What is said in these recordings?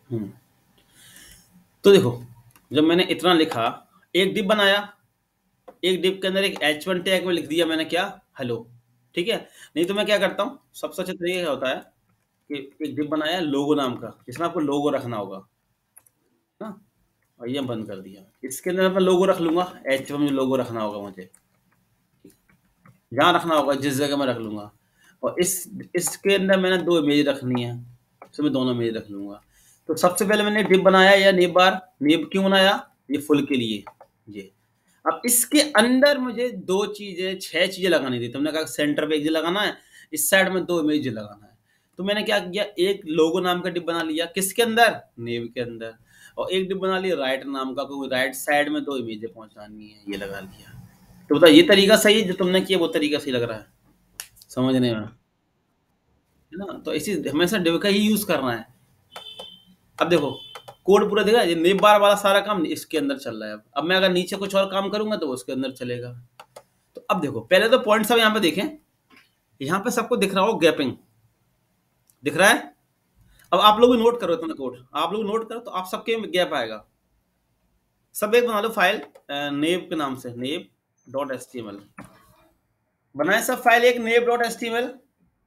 हम्म। तो देखो, जब मैंने इतना लिखा, एक डिप बनाया, एक डिप के अंदर एक H1 टैग में लिख दिया मैंने क्या, हेलो। ठीक है। नहीं तो मैं क्या करता हूँ, सबसे अच्छा तरीका क्या होता है कि एक डिप बनाया लोगो नाम का, जिसमें आपको लोगो रखना होगा ना। और ये बंद कर दिया, इसके अंदर मैं लोगो रख लूंगा, H1 में लोगो रखना होगा मुझे, जहाँ रखना होगा जिस जगह मैं रख लूंगा। और इसके अंदर मैंने दो इमेज रखनी है, तो मैं दोनों इमेज रख लूंगा। तो सबसे पहले मैंने डिप बनाया या नेब बार, नेब क्यों बनाया, ये फुल के लिए ये। अब इसके अंदर मुझे दो चीजें, छह चीजें लगानी थी। तुमने कहा सेंटर पे एक चीज लगाना है, इस साइड में दो इमेज लगाना है। तो मैंने क्या किया, एक लोगो नाम का डिप बना लिया, किसके अंदर, नेव के अंदर। और एक डिप बना लिया राइट नाम का, क्योंकि राइट साइड में दो इमेजें पहुंचानी है, ये लगा लिया। तो बता, ये तरीका सही है जो तुमने किया, वो तरीका सही लग रहा है समझने में, है ना। तो इसी हमेशा डिव का ही यूज करना है। अब देखो, कोड पूरा देखा, ये नेब बार वाला सारा काम इसके अंदर चल रहा है। अब मैं अगर नीचे कुछ और काम करूंगा तो वो उसके अंदर चलेगा। तो अब देखो, पहले तो पॉइंट सब यहाँ पे देखें, यहाँ पे सबको दिख रहा हो गैपिंग, दिख रहा है। अब आप लोग भी नोट करो, इतना कोड आप लोग नोट करो, तो आप सबके गैप आएगा। सब एक बना लो फाइल, नेब के नाम से, नेब dot S T M L बनाए। सब फाइल एक नेब dot S T M L,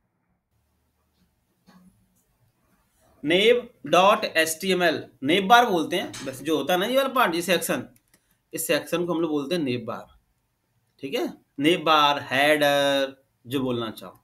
नेब dot S T M L, नेब बार बोलते हैं वैसे जो होता है ना ये वाला पार्ट, ये सेक्शन, इस सेक्शन को हम लोग बोलते हैं नेब बार। ठीक है। नेब बार, हेडर, जो बोलना चाहो,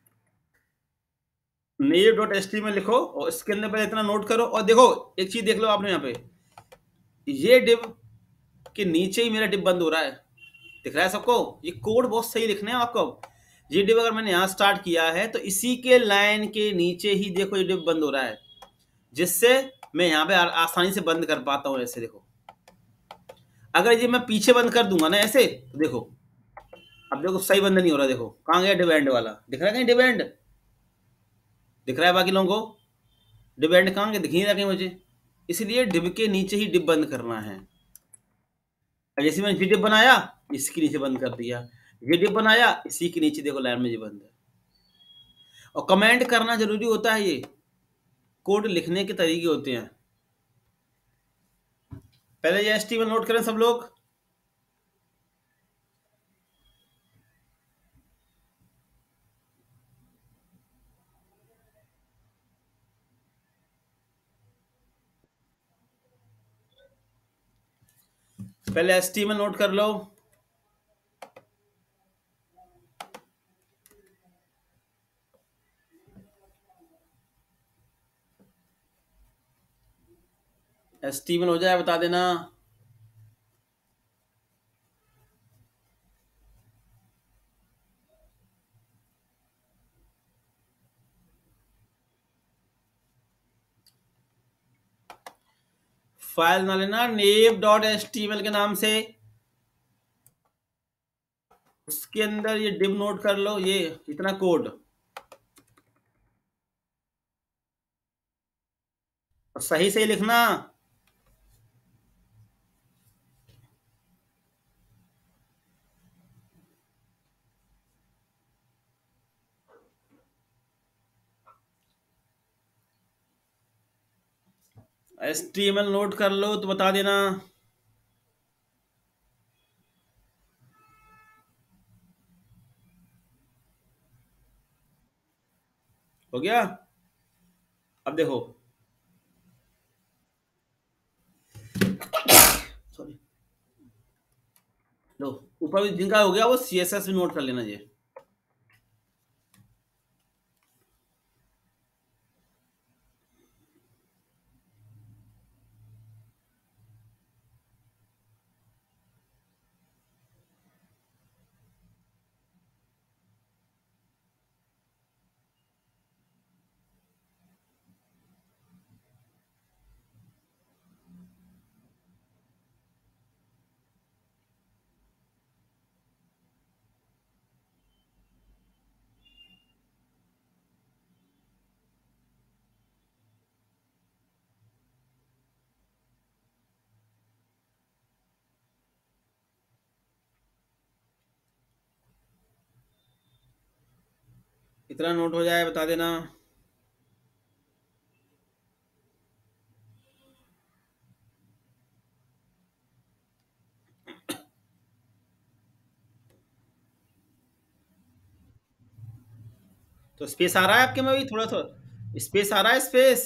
नेब dot S T M L लिखो, और इसके अंदर पहले इतना नोट करो। और देखो, एक चीज देख लो आपने, यहाँ पे ये डिव के नीचे ही मेरा डिव बंद हो रहा है, दिख रहा है सबको। ये कोड बहुत सही लिखना है आपको। ये डिव अगर मैंने यहाँ स्टार्ट किया है, तो इसी के लाइन के नीचे ही देखो ये डिव बंद हो रहा है, जिससे मैं यहाँ पे आसानी से बंद कर पाता हूँ। ऐसे देखो, अगर ये मैं पीछे बंद कर दूंगा ना ऐसे, तो देखो, अब देखो सही बंद नहीं हो रहा। देखो कहाँ गया डिव एंड वाला, दिख रहा है कहीं डिव एंड, दिख रहा है बाकी लोगों को, डिव एंड कहाँ गया, दिख नहीं रहा कहीं मुझे। इसलिए डिव के नीचे ही डिव बंद करना है। जैसे मैंने ये डिव बनाया, इसके नीचे बंद कर दिया, ये डिव बनाया, इसी के नीचे देखो लाइन में ये बंद है। और कमेंट करना जरूरी होता है, ये कोड लिखने के तरीके होते हैं। पहले ये एचटीएमएल नोट करें सब लोग। पहले एचटीएमएल नोट कर लो। एचटीएमएल हो जाए बता देना। फाइल ना लेना नेव डॉट एचटीएमएल के नाम से, उसके अंदर ये डिव नोट कर लो, ये इतना कोड, और सही सही लिखना। एचटीएमएल नोट कर लो तो बता देना। हो गया। अब देखो, सॉरी, लो, ऊपर जिनका हो गया वो सीएसएस भी नोट कर लेना ये। इतना नोट हो जाए बता देना। तो स्पेस आ रहा है आपके में भी थोड़ा थोड़ा स्पेस आ रहा है स्पेस।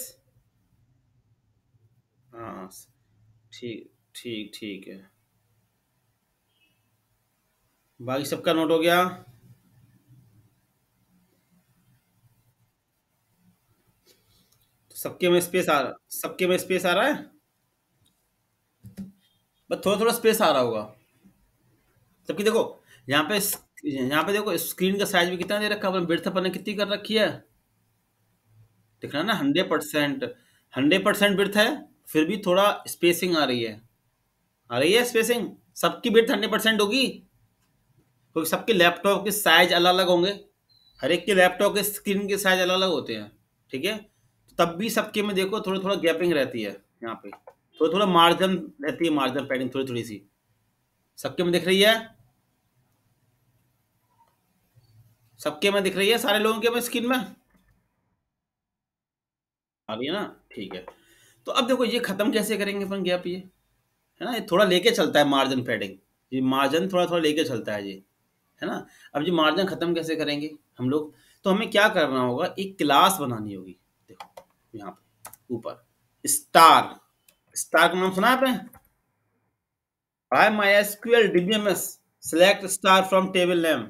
हाँ ठीक ठीक ठीक है। बाकी सबका नोट हो गया। तो सबके में स्पेस आ रहा है। बस थोड़ा थोड़ा स्पेस आ रहा होगा सबकी। देखो यहाँ पे यहाँ पे देखो स्क्रीन का साइज भी कितना दे रखा है, बिड्थ अपन ने कितनी कर रखी है। दिख रहा है ना 100%। 100% बिड्थ है। फिर भी थोड़ा स्पेसिंग आ रही है स्पेसिंग। सबकी बिड्थ 100% होगी क्योंकि सबके लैपटॉप के साइज अलग अलग होंगे। हर एक के लैपटॉप के स्क्रीन के साइज अलग अलग होते हैं। ठीक है। तब भी सबके में देखो थोड़ा थोड़ा गैपिंग रहती है यहाँ पे। थोड़ा थोड़ा मार्जिन रहती है, मार्जिन पैडिंग थोड़ी थोड़ी सी सबके में दिख रही है। सबके में दिख रही है, सारे लोगों के में स्क्रीन में आ रही है ना। ठीक है। तो अब देखो ये खत्म कैसे करेंगे अपन गैप ये, है ना। ये थोड़ा लेके चलता है मार्जिन पैडिंग। ये मार्जिन थोड़ा थोड़ा लेके चलता है ये, है ना। अब ये मार्जिन खत्म कैसे करेंगे हम लोग। तो हमें क्या करना होगा, एक क्लास बनानी होगी। देखो यहाँ पे ऊपर स्टार, स्टार का नाम सुना है आपने। I MySQL DBMS select star from table name.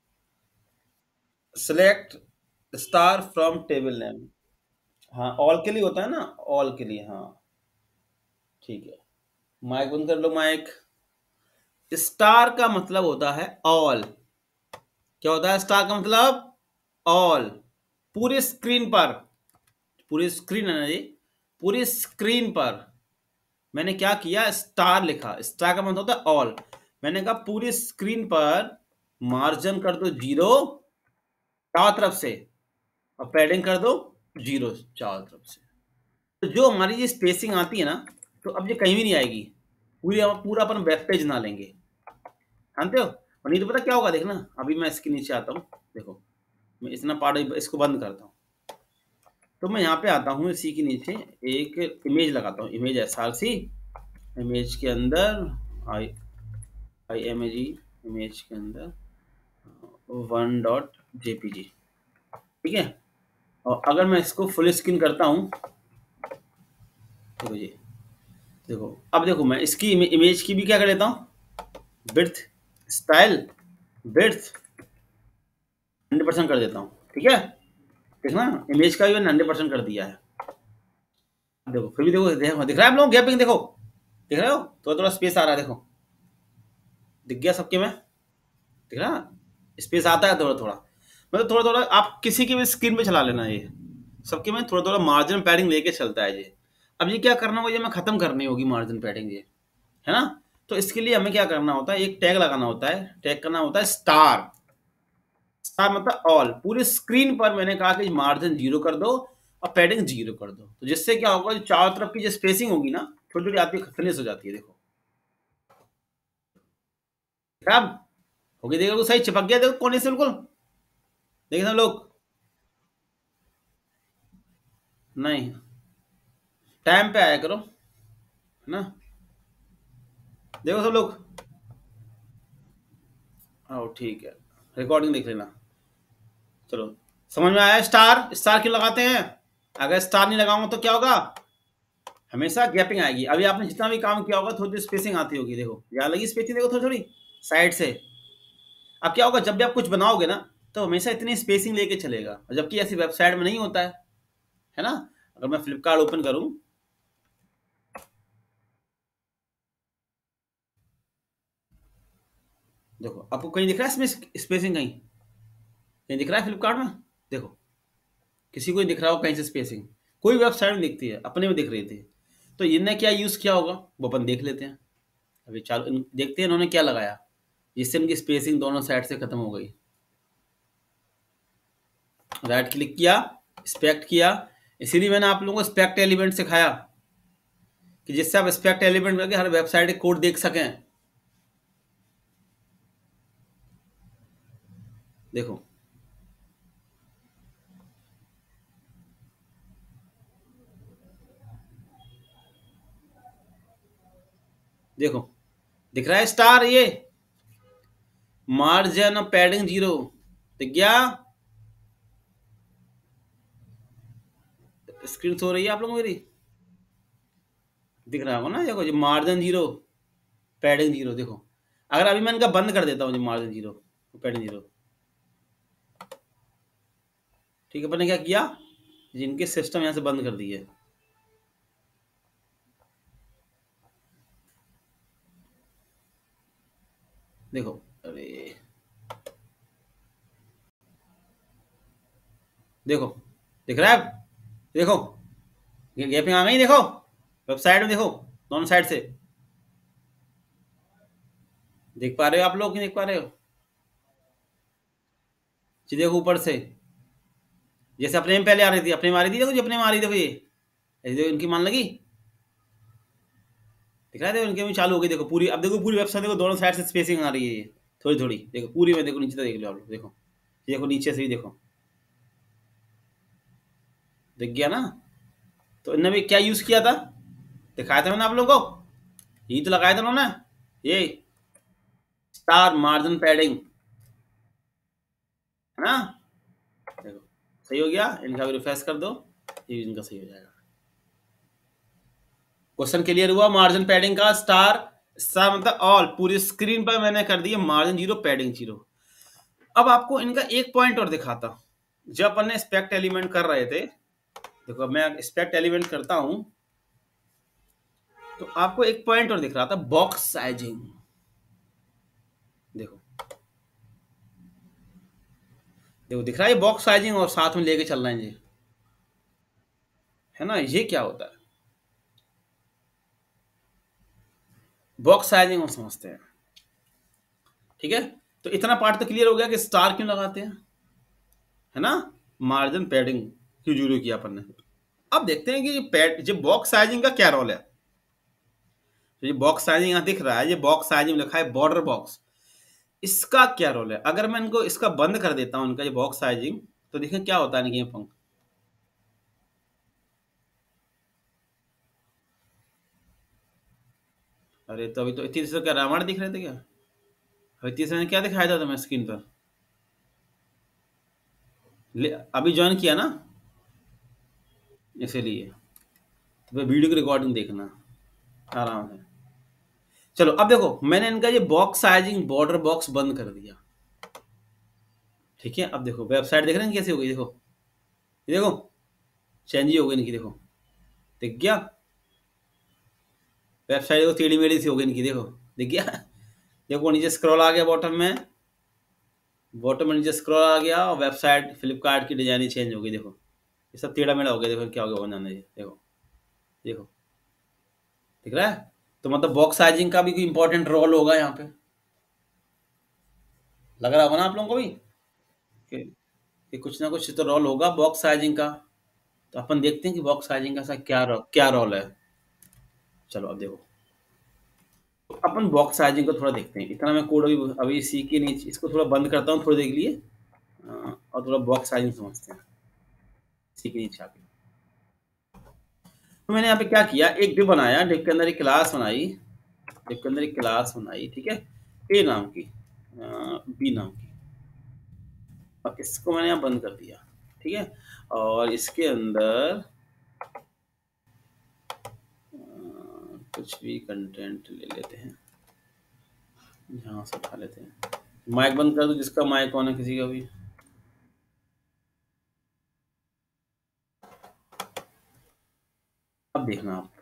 Select star from table name. हाँ ऑल के लिए होता है ना, ऑल के लिए हाँ। ठीक है। माइक बंद कर लो माइक। स्टार का मतलब होता है ऑल। क्या होता है स्टार का मतलब, ऑल। पूरे स्क्रीन पर, पूरी स्क्रीन है ना जी, पूरी स्क्रीन पर मैंने क्या किया, स्टार लिखा। स्टार का मतलब होता है ऑल। मैंने कहा पूरी स्क्रीन पर मार्जिन कर दो 0 चारों तरफ से, और पैडिंग कर दो 0 चारों तरफ से। तो जो हमारी ये स्पेसिंग आती है ना, तो अब ये कहीं भी नहीं आएगी। पूरी पूरा अपन वेब पेज ना लेंगे, जानते हो। और नहीं तो पता क्या होगा, देखना अभी मैं इसके नीचे आता हूँ। देखो मैं इतना पार्ट इसको बंद करता हूँ। तो मैं यहाँ पे आता हूँ, इसी के नीचे एक इमेज लगाता हूँ, इमेज एसआरसी। इमेज के अंदर आई I M A ji, image के अंदर 1.jpg। ठीक है। और अगर मैं इसको फुल स्क्रीन करता हूँ, देखो जी, देखो अब देखो मैं इसकी इमेज की भी क्या कर लेता हूँ, विड्थ स्टाइल विड्थ 100% कर देता हूँ। ठीक है। देखना इमेज का भी मैंने 100% कर दिया है। देखो फिर भी देखो, दिख रहा है आप लोगों को गैपिंग, देखो दिख रहे हो, थोड़ा थोड़ा स्पेस आ रहा है। देखो दिख गया सबके में, दिख रहा है स्पेस आता है थोड़ा थोड़ा। मतलब थोड़ा थोड़ा आप किसी की भी स्क्रीन पे चला लेना, ये सबके में थोड़ा थोड़ा मार्जिन पैडिंग लेके चलता है ये। अब ये क्या करना होगा, ये मैं खत्म करनी होगी मार्जिन पैडिंग ये, है ना। तो इसके लिए हमें क्या करना होता है, एक टैग लगाना होता है। टैग का नाम होता है स्टार। स्टार मतलब ऑल। पूरी स्क्रीन पर मैंने कहा कि मार्जिन 0 कर दो और पैडिंग 0 कर दो। तो जिससे क्या होगा, जो चारों तरफ की जो स्पेसिंग होगी ना, छोटी छोटी आती है, फिनिश हो जाती है। देखो अब होगी, देखो सही चिपक गया, देखो कोने से बिल्कुल। देखिए सब लोग, नहीं टाइम पे आया करो, है ना। देखो सब लोग, आओ ठीक है, रिकॉर्डिंग देख लेना। चलो समझ में आया। स्टार, स्टार क्यों लगाते हैं। अगर स्टार नहीं लगाऊंगा तो क्या होगा, हमेशा गैपिंग आएगी। अभी आपने जितना भी काम किया होगा थोड़ी थोड़ी स्पेसिंग आती होगी। देखो यहाँ लगी स्पेसिंग, देखो थोड़ी थोड़ी साइड से। अब क्या होगा, जब भी आप कुछ बनाओगे ना, तो हमेशा इतनी स्पेसिंग लेके चलेगा, और जबकि ऐसी वेबसाइट में नहीं होता है ना। अगर मैं फ्लिपकार्ट ओपन करूं, देखो आपको कहीं दिख रहा है इसमें स्पेसिंग, कहीं कहीं दिख रहा है फ्लिपकार्ट में। देखो किसी को ही दिख रहा हो कहीं से स्पेसिंग, कोई वेबसाइट में दिखती है, अपने में दिख रही थी। तो इनने क्या यूज किया होगा वो अपन देख लेते हैं। अभी चालू देखते हैं इन्होंने क्या लगाया, जिससे इनकी स्पेसिंग दोनों साइड से खत्म हो गई। राइट क्लिक किया, स्पेक्ट किया। इसीलिए मैंने आप लोगों को स्पेक्ट एलिमेंट सिखाया, कि जिससे आप स्पेक्ट एलिमेंट करके हर वेबसाइट के कोड देख सकें। देखो देखो दिख रहा है स्टार, ये मार्जिन और पैडिंग 0 दिख गया। स्क्रीन सो रही है आप लोगों को मेरी? दिख रहा होगा ना, देखो, ये मार्जिन जीरो, पैडिंग जीरो, देखो। अगर अभी मैं इनका बंद कर देता हूँ, मार्जिन जीरो, पैडिंग जीरो, ठीक है, अपन ने क्या किया, जिनके सिस्टम यहाँ से बंद कर दिए। देखो, अरे देखो, दिख रहा है? देखो, ये गैपिंग आ गई, देखो, वेबसाइट में देखो, दोनों साइड से देख पा रहे हो आप लोग, नहीं देख पा रहे हो? जी देखो, ऊपर से जैसे अपने में पहले आ रही थी, अपने में आ रही थी, देखो, जो अपने में आ रही थी, देखो, ये ऐसे देखो, इनकी मान लगी, दिख रहा है? देखो, इनके में चालू हो गई, देखो पूरी। अब देखो पूरी वेबसाइट, देखो दोनों साइड से स्पेसिंग आ रही है, ये थोड़ी थोड़ी, देखो पूरी में, देखो नीचे तक देख लो आप लोग, देखो, ये देखो नीचे से भी देखो, दिख गया ना? तो इन्होंने भी क्या यूज किया था, दिखाया था मैंने आप लोगों को, यही तो लगाया था उन्होंने, ये स्टार मार्जिन पैडिंग, है ना? देखो, सही हो गया, इनका भी रिफ्रेश कर दो, ये भी इनका सही हो जाएगा। क्वेश्चन क्लियर हुआ? मार्जिन पैडिंग का स्टार, स्टार मतलब ऑल, पूरी स्क्रीन पर मैंने कर दिया मार्जिन जीरो, पैडिंग जीरो। अब आपको इनका एक पॉइंट और दिखाता, जब अपन ने स्पेक्ट एलिमेंट कर रहे थे, देखो मैं स्पेक्ट एलिमेंट करता हूं, तो आपको एक पॉइंट और दिख रहा था, बॉक्स साइजिंग। देखो, देखो दिख रहा है बॉक्स साइजिंग, और साथ में लेके चल रहे हैं जी, है ना? ये क्या होता है बॉक्स साइजिंग, और समझते हैं, ठीक है? तो इतना पार्ट तो क्लियर हो गया कि स्टार क्यों लगाते हैं, है ना? मार्जिन पैडिंग क्यों जरूरी किया अपन ने। अब देखते हैं कि पैड, जो बॉक्स साइजिंग का क्या रोल है। तो ये बॉक्स साइजिंग यहाँ दिख रहा है, ये बॉक्स साइजिंग लिखा है बॉर्डर बॉक्स, इसका क्या रोल है? अगर मैं इनको, इसका बंद कर देता हूँ, इनका ये बॉक्स साइजिंग, तो देखें क्या होता है इनके पंख। अरे तो अभी तो इतनी देर से क्या रावण दिख रहे थे क्या? अभी इतनी देर में क्या दिखाया था तुम्हें स्क्रीन पर? अभी ज्वाइन किया ना, इसीलिए। तो फिर वीडियो की रिकॉर्डिंग देखना आराम से। चलो, अब देखो, मैंने इनका ये बॉक्स साइजिंग बॉर्डर बॉक्स बंद कर दिया, ठीक है? अब देखो वेबसाइट देख रहे हैं कैसे हो गई, देखो, ये देखो चेंज ही हो गई इनकी, देखो, दिख गया? वेबसाइट देखो टेढ़ी मेढ़ी सी हो गई इनकी, देखो, दिख गया? देखो नीचे स्क्रॉल आ गया, बॉटम में, बॉटम में नीचे स्क्रॉल आ गया, और वेबसाइट फ्लिपकार्ट की डिजाइन ही चेंज हो गई, देखो, ये सब टेढ़ा मेढ़ा हो गया, देखो क्या हो गया वो जाने दीजिए, देखो, देखो, दिख रहा है? तो मतलब बॉक्स साइजिंग का भी कोई इंपॉर्टेंट रोल होगा यहाँ पे, लग रहा होगा ना आप लोगों को भी कि, कुछ ना कुछ तो रोल होगा बॉक्स साइजिंग का। तो अपन देखते हैं कि बॉक्स साइजिंग का सा क्या रोल है। चलो अब देखो, तो अपन बॉक्स साइजिंग को थोड़ा देखते हैं, इतना मैं कोड अभी अभी सीख के नहीं, इसको थोड़ा बंद करता हूँ थोड़ी देर के लिए, और थोड़ा बॉक्स साइजिंग समझते हैं, सीख नहीं चाहते। तो मैंने यहाँ पे क्या किया, एक डिव बनाया, डिव के अंदर एक क्लास बनाई, डिव के अंदर एक क्लास बनाई, ठीक है, ए नाम की, बी नाम की, और इसको मैंने यहाँ बंद कर दिया, ठीक है? और इसके अंदर कुछ भी कंटेंट ले लेते हैं, यहाँ से उठा लेते हैं, माइक बंद कर दो जिसका माइक ऑन है, किसी का भी। अब देखना आप,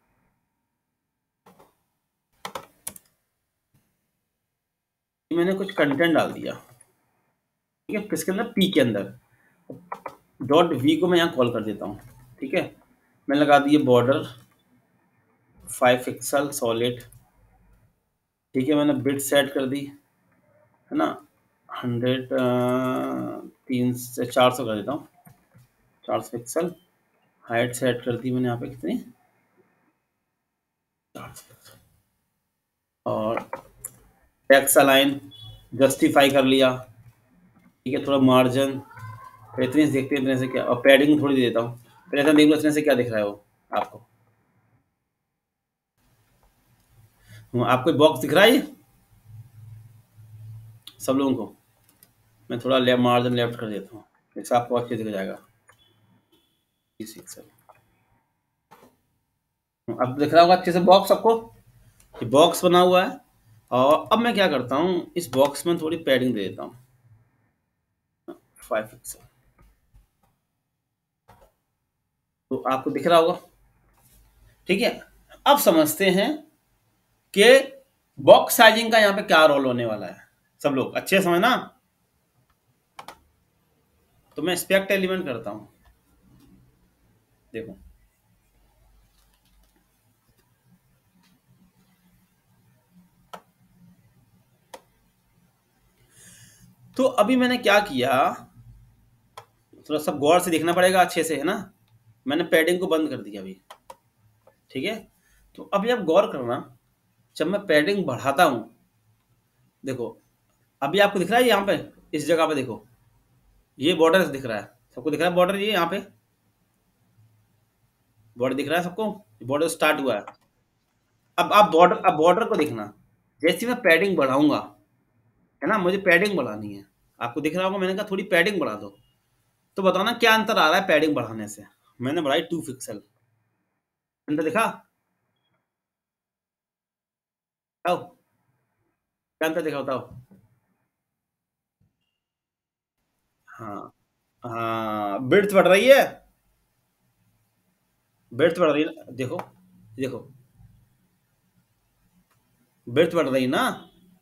मैंने कुछ कंटेंट डाल दिया, ठीक है, किसके अंदर, पी के अंदर, डॉट वी को मैं यहाँ कॉल कर देता हूँ, ठीक है? मैं लगा दिए बॉर्डर 5 पिक्सल सॉलिड, ठीक है, मैंने बिट सेट कर दी, है ना, 100, 3 से 400 कर देता हूँ, 400 पिक्सल। हाइट सेट कर दी मैंने यहाँ पे कितनी, 400 पिक्सल। और टेक्स्ट अलाइन जस्टिफाई कर लिया, ठीक है, थोड़ा मार्जिन, तो इतने से देखते हैं, इतने से क्या, और पैडिंग थोड़ी दे देता हूँ, फिर ऐसा देख लो इतने से क्या दिख रहा है वो आपको। आपको बॉक्स दिख रहा है ये सब लोगों को? मैं थोड़ा मार्जिन लेफ्ट कर देता हूँ, इससे आपको अच्छे दिख जाएगा, पिक्सल। अब दिख रहा होगा अच्छे से बॉक्स आपको, ये बॉक्स बना हुआ है। और अब मैं क्या करता हूँ, इस बॉक्स में थोड़ी पैडिंग दे देता हूँ, 5 पिक्सल। तो आपको दिख रहा होगा, ठीक है। अब समझते हैं कि बॉक्स साइजिंग का यहाँ पे क्या रोल होने वाला है। सब लोग अच्छे से समझना। तो मैं स्पेक्ट एलिमेंट करता हूँ, देखो। तो अभी मैंने क्या किया, थोड़ा सब गौर से देखना पड़ेगा अच्छे से, है ना। मैंने पैडिंग को बंद कर दिया अभी, ठीक है। तो अभी आप गौर करना, जब मैं पैडिंग बढ़ाता हूं, देखो अभी आपको दिख रहा है यहाँ पे, इस जगह पे देखो, ये बॉर्डर दिख रहा है सबको, दिख रहा है बॉर्डर, ये यहाँ पे बॉर्डर दिख रहा है सबको, बॉर्डर स्टार्ट हुआ है। अब बॉर्डर को देखना, जैसे मैं पैडिंग बढ़ाऊंगा, है ना, मुझे पैडिंग बढ़ानी है। आपको दिख रहा होगा, मैंने कहा थोड़ी पैडिंग बढ़ा दो। तो बताना क्या अंतर आ रहा है पैडिंग बढ़ाने से। मैंने बढ़ाई 2 पिक्सल, अंतर दिखा? बताओ क्या अंतर दिखा, बताओ। हाँ, हाँ, बिड्थ बढ़ रही है, बिड्थ बढ़ रही है ना, देखो, देखो, बिड्थ बढ़ रही है ना।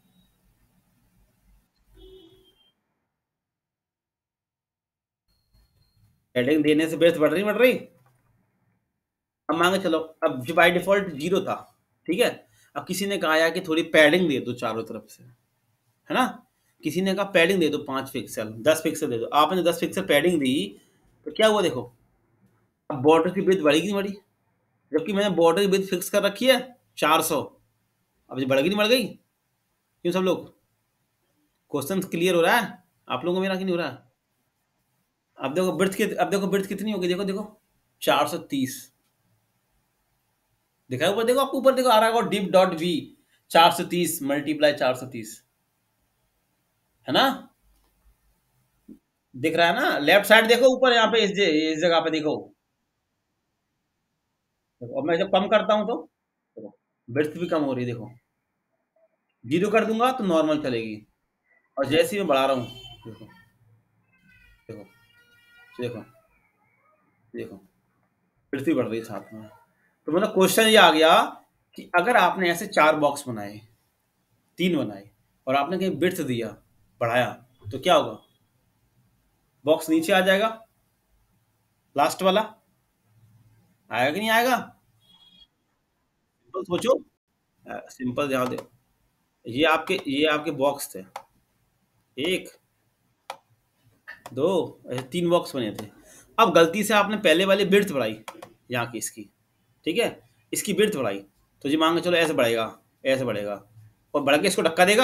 हेडिंग देने से बिड्थ बढ़ रही, बढ़ रही। अब मांगे चलो, अब जो बाई डिफॉल्ट 0 था, ठीक है। अब किसी ने कहा यार कि थोड़ी पैडिंग दे दो चारों तरफ से, है ना। किसी ने कहा पैडिंग दे दो 5 पिक्सल, 10 पिक्सल दे दो, आपने 10 पिक्सल पैडिंग दी। तो क्या हुआ देखो, अब बॉर्डर की बिड्थ बढ़ेगी नहीं बढ़ी, जबकि मैंने बॉर्डर की बिड्थ फिक्स कर रखी है 400। अब ये बढ़ गई नहीं बढ़ गई? क्यों सब लोग, क्वेश्चन क्लियर हो रहा है आप लोगों को मेरा कि नहीं हो रहा है? अब देखो बिड्थ कितनी होगी, देखो देखो, 430। दिखा है ऊपर, देखो आपको ऊपर देखो आ रहा होगा डिप डॉट वी, 430 मल्टीप्लाई 430, है ना। दिख रहा है ना, लेफ्ट साइड देखो ऊपर, यहाँ पे इस जगह पे देखो। देखो अब मैं जब कम करता हूँ तो देखो, ब्रेड्थ भी कम हो रही है, देखो। 0 कर दूंगा तो नॉर्मल चलेगी, और जैसे ही मैं बढ़ा रहा हूँ, देखो, देखो, देखो, देखो, ब्रेड्थ भी बढ़ रही है साथ में। तो मतलब क्वेश्चन ये आ गया कि अगर आपने ऐसे 4 बॉक्स बनाए, 3 बनाए, और आपने कहीं ब्रेड्थ दिया, बढ़ाया, तो क्या होगा, बॉक्स नीचे आ जाएगा, लास्ट वाला आएगा कि नहीं आएगा? तो सोचो, सिंपल ध्यान दो, ये आपके बॉक्स थे, एक, दो, ऐसे 3 बॉक्स बने थे। अब गलती से आपने पहले वाली बिड्थ बढ़ाई, यहाँ की इसकी, ठीक है, इसकी बिड्थ बढ़ाई, तो जी मान के चलो ऐसे बढ़ेगा, ऐसे बढ़ेगा, और बढ़ के इसको धक्का देगा,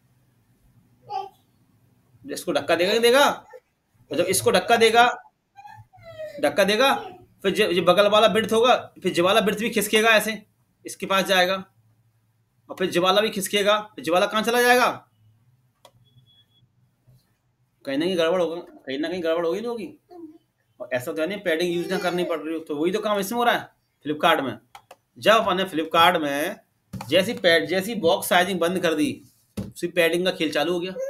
इसको धक्का देगा कि देगा? और जब इसको धक्का देगा, धक्का देगा, फिर जो बगल वाला बिड्थ होगा, फिर जो वाला बिड्थ भी खिसकेगा ऐसे, इसके पास जाएगा, और फिर ज्वाला भी खिसकेगा, फिर ज्वाला कहाँ चला जाएगा? कहीं ना कहीं गड़बड़ होगा, कहीं ना कहीं गड़बड़ होगी, नहीं होगी? और ऐसा तो है नहीं पैडिंग यूज ना करनी पड़ रही हो, तो वही तो काम इसमें हो रहा है फ्लिपकार्ट में। जब अपने फ्लिपकार्ट में जैसी बॉक्स साइजिंग बंद कर दी, उसी पैडिंग का खेल चालू हो गया,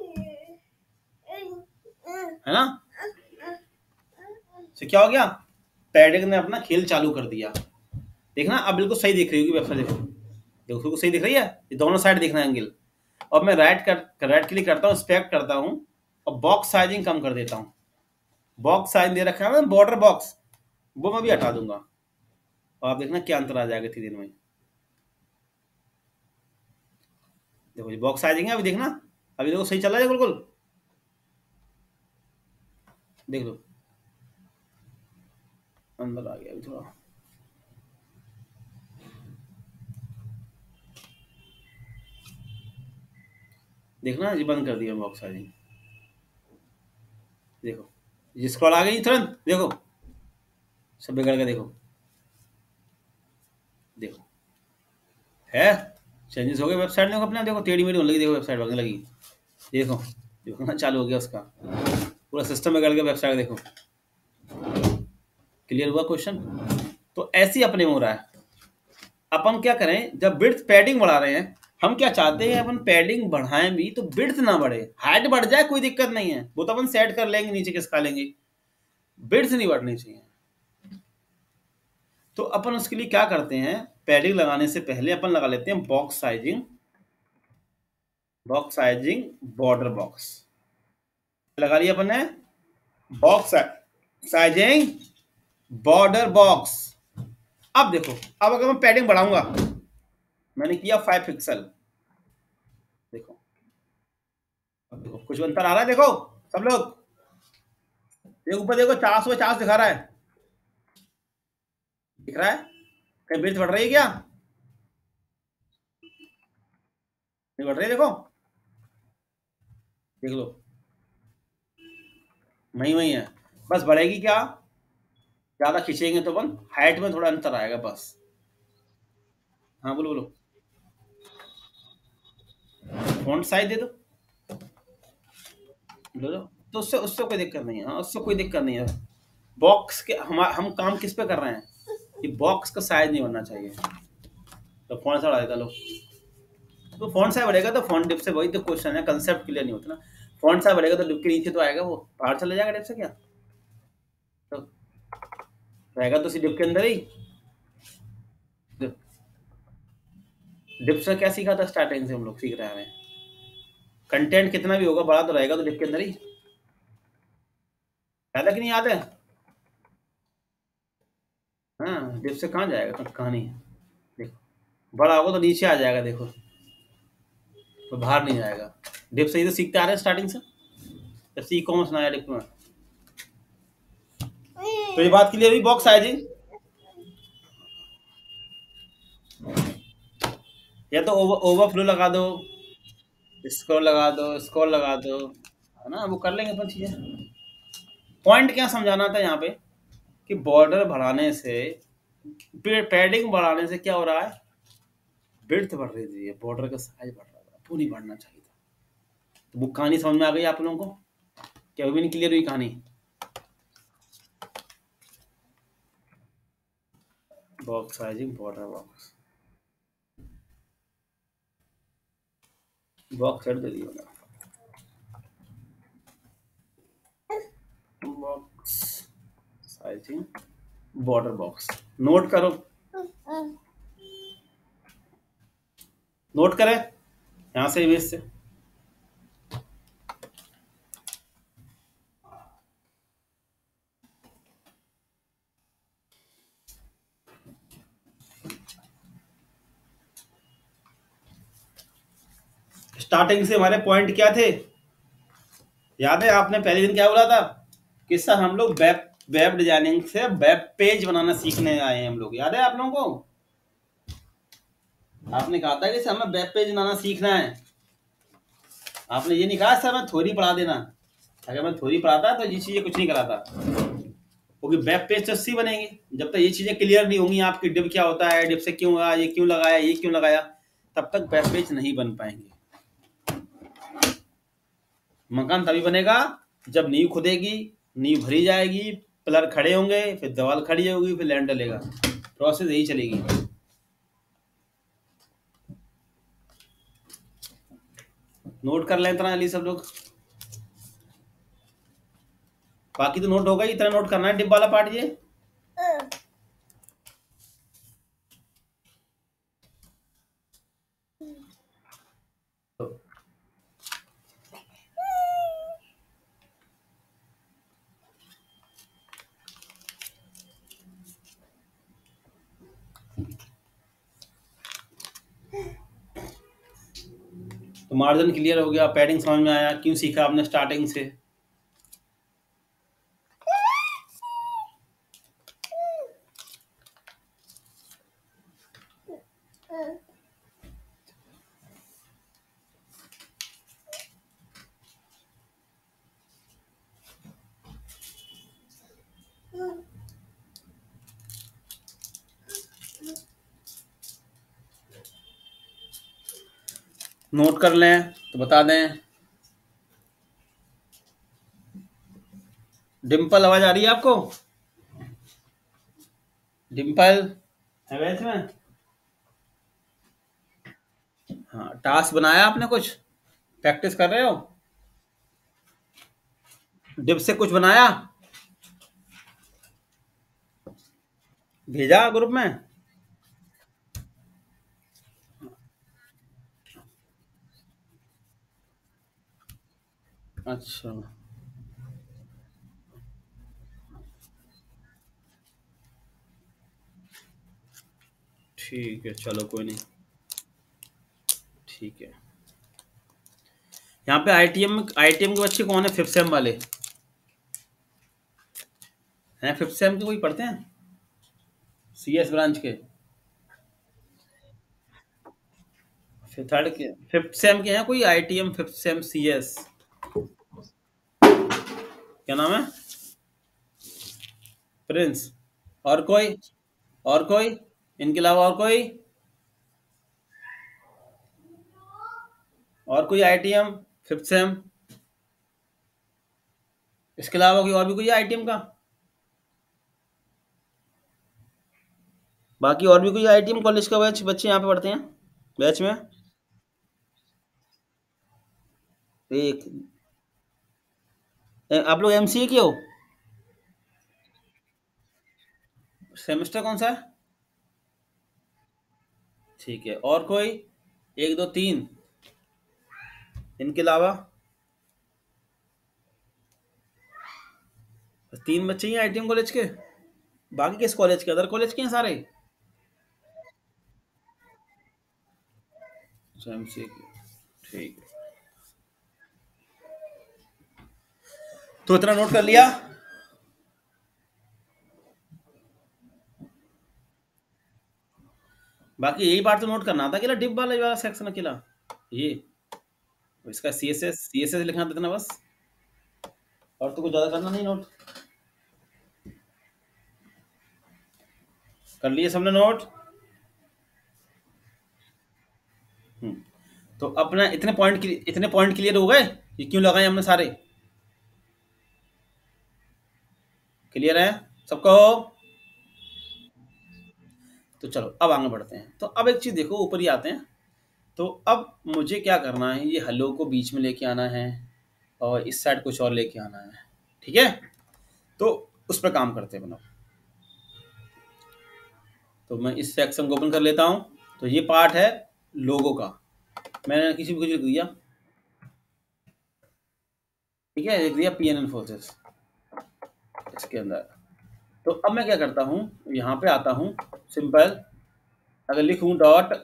है ना। तो क्या हो गया, पैडिंग ने अपना खेल चालू कर दिया। देखना अब बिल्कुल सही दिख रही होगी वेबसाइट, देखो, देखो बिल्कुल सही दिख रही है, ये दोनों साइड देखना एंगल। और मैं राइट क्लिक करता हूँ, इंस्पेक्ट करता हूँ, और बॉक्स साइजिंग कम कर देता हूँ। बॉक्स साइज दे रखा है ना बॉर्डर बॉक्स, वो मैं भी हटा दूंगा, और आप देखना क्या अंतर आ जाएगा इतनी देर में। देखो ये बॉक्स साइजिंग है, अभी देखना, अभी देखो सही चल रहा है बिल्कुल, देख लो, अंदर आ गया अभी थोड़ा। देखना ये बंद कर दिया बॉक्स साइजिंग, देखो ये स्क्रॉल आ गई तुरंत, देखो सब बिगड़ गया, देखो, देखो है, चेंजेस हो गए वेबसाइट में अपने, देखो टेढ़ी मेढ़ी होने लगी, देखो वेबसाइट बनने लगी, देखो, देखो ना चालू हो गया उसका, पूरा सिस्टम बिगड़ गया वेबसाइट, देखो क्लियर हुआ क्वेश्चन? तो ऐसे ही अपने में हो रहा है। अपन क्या करें, जब विड्थ पैडिंग बढ़ा रहे हैं, हम क्या चाहते हैं, अपन पैडिंग बढ़ाएं भी तो विड्थ ना बढ़े, हाइट बढ़ जाए कोई दिक्कत नहीं है, वो तो अपन सेट कर लेंगे, नीचे किसका लेंगे, विड्थ नहीं बढ़नी चाहिए। तो अपन उसके लिए क्या करते हैं, पैडिंग लगाने से पहले अपन लगा लेते हैं बॉक्स साइजिंग बॉर्डर बॉक्स। लगा लिया अपन ने बॉक्स साइजिंग बॉर्डर बॉक्स। अब देखो, अब अगर मैं पैडिंग बढ़ाऊंगा, मैंने किया 5 पिक्सल, देखो अब देखो कुछ अंतर आ रहा है, देखो सब लोग, ये ऊपर देखो 450 दिखा रहा है, दिख रहा है? कहीं विड्थ बढ़ रही है क्या? नहीं बढ़ रही, देखो देख लो, वही वही है, बस बढ़ेगी क्या, ज्यादा खींचेंगे तो अपन हाइट में थोड़ा अंतर आएगा बस। हाँ बोलो बोलो। फॉन्ट साइज दे दो, दे दो, तो उससे उससे कोई दिक्कत नहीं है, हाँ उससे कोई दिक्कत नहीं है। बॉक्स के हम काम किस पे कर रहे हैं, कि बॉक्स का साइज नहीं बनना चाहिए, तो फॉन्ट साइज बढ़ा देता लो, तो फॉन्ट साइज बढ़ेगा तो फॉन्ट डिप से, वही तो क्वेश्चन है, कंसेप्ट क्लियर नहीं होता ना। फॉन्ट साइज बढ़ेगा तो डिप के नीचे तो आएगा, वो बाहर चला जाएगा डिप से क्या, तो रहेगा तो डिप के अंदर ही। डिप से क्या सीखा था, स्टार्टिंग से हम लोग सीख रहे हैं, कंटेंट कितना भी होगा बड़ा तो रहेगा तो डिप के अंदर ही, याद है कि नहीं याद है? हाँ डिप से कहाँ जाएगा, तो कहाँ नहीं है, देखो बड़ा होगा तो नीचे आ जाएगा, देखो तो बाहर नहीं जाएगा। डिप से ही तो सीखते आ रहे हैं स्टार्टिंग से, जब सी कॉमर्स ना आया डिप में। तो ये बात क्लियर हुई, बॉक्स साइजिंग, या तो ओवरफ्लो लगा दो, स्क्रॉल लगा दो, है ना, वो कर लेंगे अपन चीजें। पॉइंट क्या समझाना था यहाँ पे, कि बॉर्डर बढ़ाने से, पैडिंग बढ़ाने से क्या हो रहा है, विड्थ बढ़ रही थी, बॉर्डर का साइज बढ़ रहा था, वो नहीं बढ़ना चाहिए था। तो वो कहानी समझ में आ गई आप लोगों को, क्या अभी नहीं क्लियर हुई कहानी? Box sizing border box set दे दिया, box sizing border box, note करो, नोट करें यहां से, इमेज से। स्टार्टिंग से हमारे पॉइंट क्या थे, याद है आपने पहले दिन क्या बोला था, कि सर हम लोग वेब वेब डिजाइनिंग से वेब पेज बनाना सीखने आए हैं हम लोग, याद है आप लोगों को? आपने कहा था कि सर हमें वेब पेज बनाना सीखना है, आपने ये नहीं कहा सर मैं थ्योरी पढ़ा देना, अगर मैं थ्योरी पढ़ाता तो ये चीजें कुछ नहीं कराता, क्योंकि वेब पेज तो सी बनेंगे, जब तक ये चीजें क्लियर नहीं होंगी आपकी, डिप क्या होता है, डिप से क्यों आया, ये क्यों लगाया, ये क्यों लगाया, तब तक वेब पेज नहीं बन पाएंगे। मकान तभी बनेगा जब नींव खुदेगी, नींव भरी जाएगी, पिलर खड़े होंगे, फिर दीवार खड़ी होगी, फिर लैंड डलेगा, प्रोसेस यही चलेगी। नोट कर लें इतना जल्दी सब लोग, बाकी तो नोट होगा ही, इतना नोट करना है डिप वाला पार्ट ये। तो मार्जिन क्लियर हो गया, पैडिंग समझ में आया, क्यों सीखा आपने स्टार्टिंग से। नोट कर लें तो बता दें। डिम्पल आवाज आ रही है आपको? डिम्पल है बैच में? हाँ, टास्क बनाया आपने कुछ? प्रैक्टिस कर रहे हो? डिप से कुछ बनाया? भेजा ग्रुप में? अच्छा, ठीक है, चलो कोई नहीं। ठीक है। यहाँ पे आईटीएम के बच्चे कौन है? फिफ्थ सेम वाले हैं? फिफ्थ सेम के कोई पढ़ते हैं सीएस ब्रांच के? फिर थर्ड के फिफ्थ सेम के हैं कोई आईटीएम फिफ्थ सेम सीएस? क्या नाम है? प्रिंस। और कोई? और कोई? इनके अलावा और कोई? और कोई आईटीएम फिफ्थ सेम? इसके अलावा कोई और भी कोई है आईटीएम का? बाकी और भी कोई आईटीएम कॉलेज का बैच बच्चे यहाँ पे पढ़ते हैं बैच में? एक। आप लोग एमसीए के हो? सेमेस्टर कौन सा है? ठीक है, और कोई? एक दो तीन, इनके अलावा? तीन बच्चे ही आईटीएम कॉलेज के? बाकी किस कॉलेज के? अदर कॉलेज के हैं सारे? अच्छा, एमसीए के। ठीक है, तो इतना नोट कर लिया? बाकी यही बात तो नोट करना था, अकेला डिप वाला सेक्शन अकेला ये। इसका सीएसएस लिखना था इतना बस, और तो कुछ ज्यादा करना नहीं नोट। कर लिए सबने नोट? हम्म। तो अपना इतने पॉइंट क्लियर हो गए? ये क्यों लगाए हमने सारे? क्लियर है सबको? तो चलो अब आगे बढ़ते हैं। तो अब एक चीज देखो, ऊपर ही आते हैं। तो अब मुझे क्या करना है, ये हेलो को बीच में लेके आना है और इस साइड कुछ और लेके आना है। ठीक है, तो उस पर काम करते हैं बनाओ। तो मैं इस सेक्शन को ओपन कर लेता हूँ। तो ये पार्ट है लोगो का। मैंने किसी भी कुछ लिख दिया। ठीक है, लिख दिया पीएनएन फोर्सेस इसके अंदर। तो अब मैं क्या करता हूँ, यहाँ पे आता हूँ, सिंपल अगर लिखूँ डॉट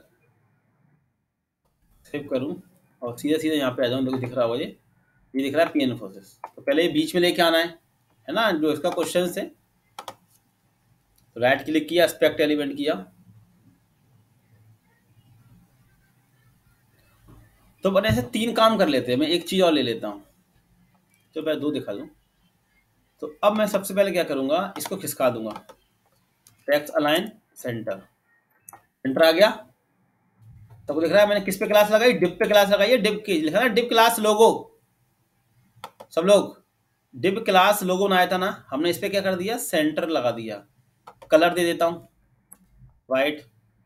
सेव करूँ और सीधे सीधे यहाँ पे आ जाऊँ, देखो दिख रहा होगा ये दिख रहा है पीएनएन फोर्सेस। तो पहले ये बीच में लेके आना है ना, जो इसका क्वेश्चन है। तो राइट क्लिक किया, एस्पेक्ट एलिमेंट किया। तो बने ऐसे तीन काम कर लेते हैं, मैं एक चीज और ले लेता हूँ। तो मैं दो दिखा दूँ। तो अब मैं सबसे पहले क्या करूंगा, इसको खिसका दूंगा। टेक्स्ट अलाइन सेंटर, सेंटर आ गया। तो लिख रहा है मैंने किस पे क्लास लगाई? डिप पे क्लास लगाई है। डिप की लिखा ना, डिप क्लास लोगो। सब लोग, डिप क्लास लोगो ना आया था ना, हमने इस पे क्या कर दिया, सेंटर लगा दिया। कलर दे देता हूँ वाइट।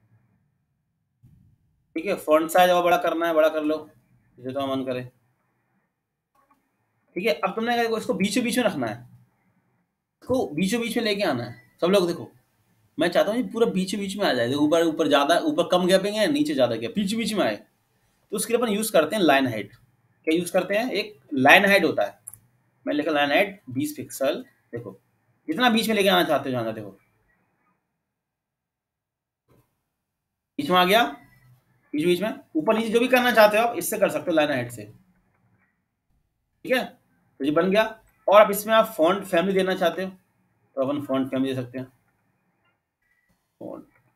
ठीक है, फॉन्ट साइज और बड़ा करना है, बड़ा कर लो जिसे तो मन करे। ठीक है, अब तुमने इसको बीचों बीच में रखना है, इसको बीचों बीच में लेके आना है। सब लोग देखो, मैं चाहता हूँ ये पूरा बीच बीच में आ जाए। देखो ऊपर ऊपर ज्यादा, ऊपर कम गैपिंग है, नीचे ज्यादा गैप, बीच बीच में आए। तो उसके लिए अपन यूज करते हैं लाइन हाइट। क्या यूज करते हैं? एक लाइन हाइट होता है। मैं लिखा लाइन हाइट 20 पिक्सल। देखो जितना बीच में लेके आना चाहते हो जाना, देखो बीच में आ गया। बीच बीच में ऊपर नीचे जो भी करना चाहते हो आप इससे कर सकते हो, लाइन हाइट से। ठीक है, तो ये बन गया। और अब इसमें आप फॉन्ट फैमिली देना चाहते हो तो अपन फॉन्ट फैमिली दे सकते हैं। फॉन्ट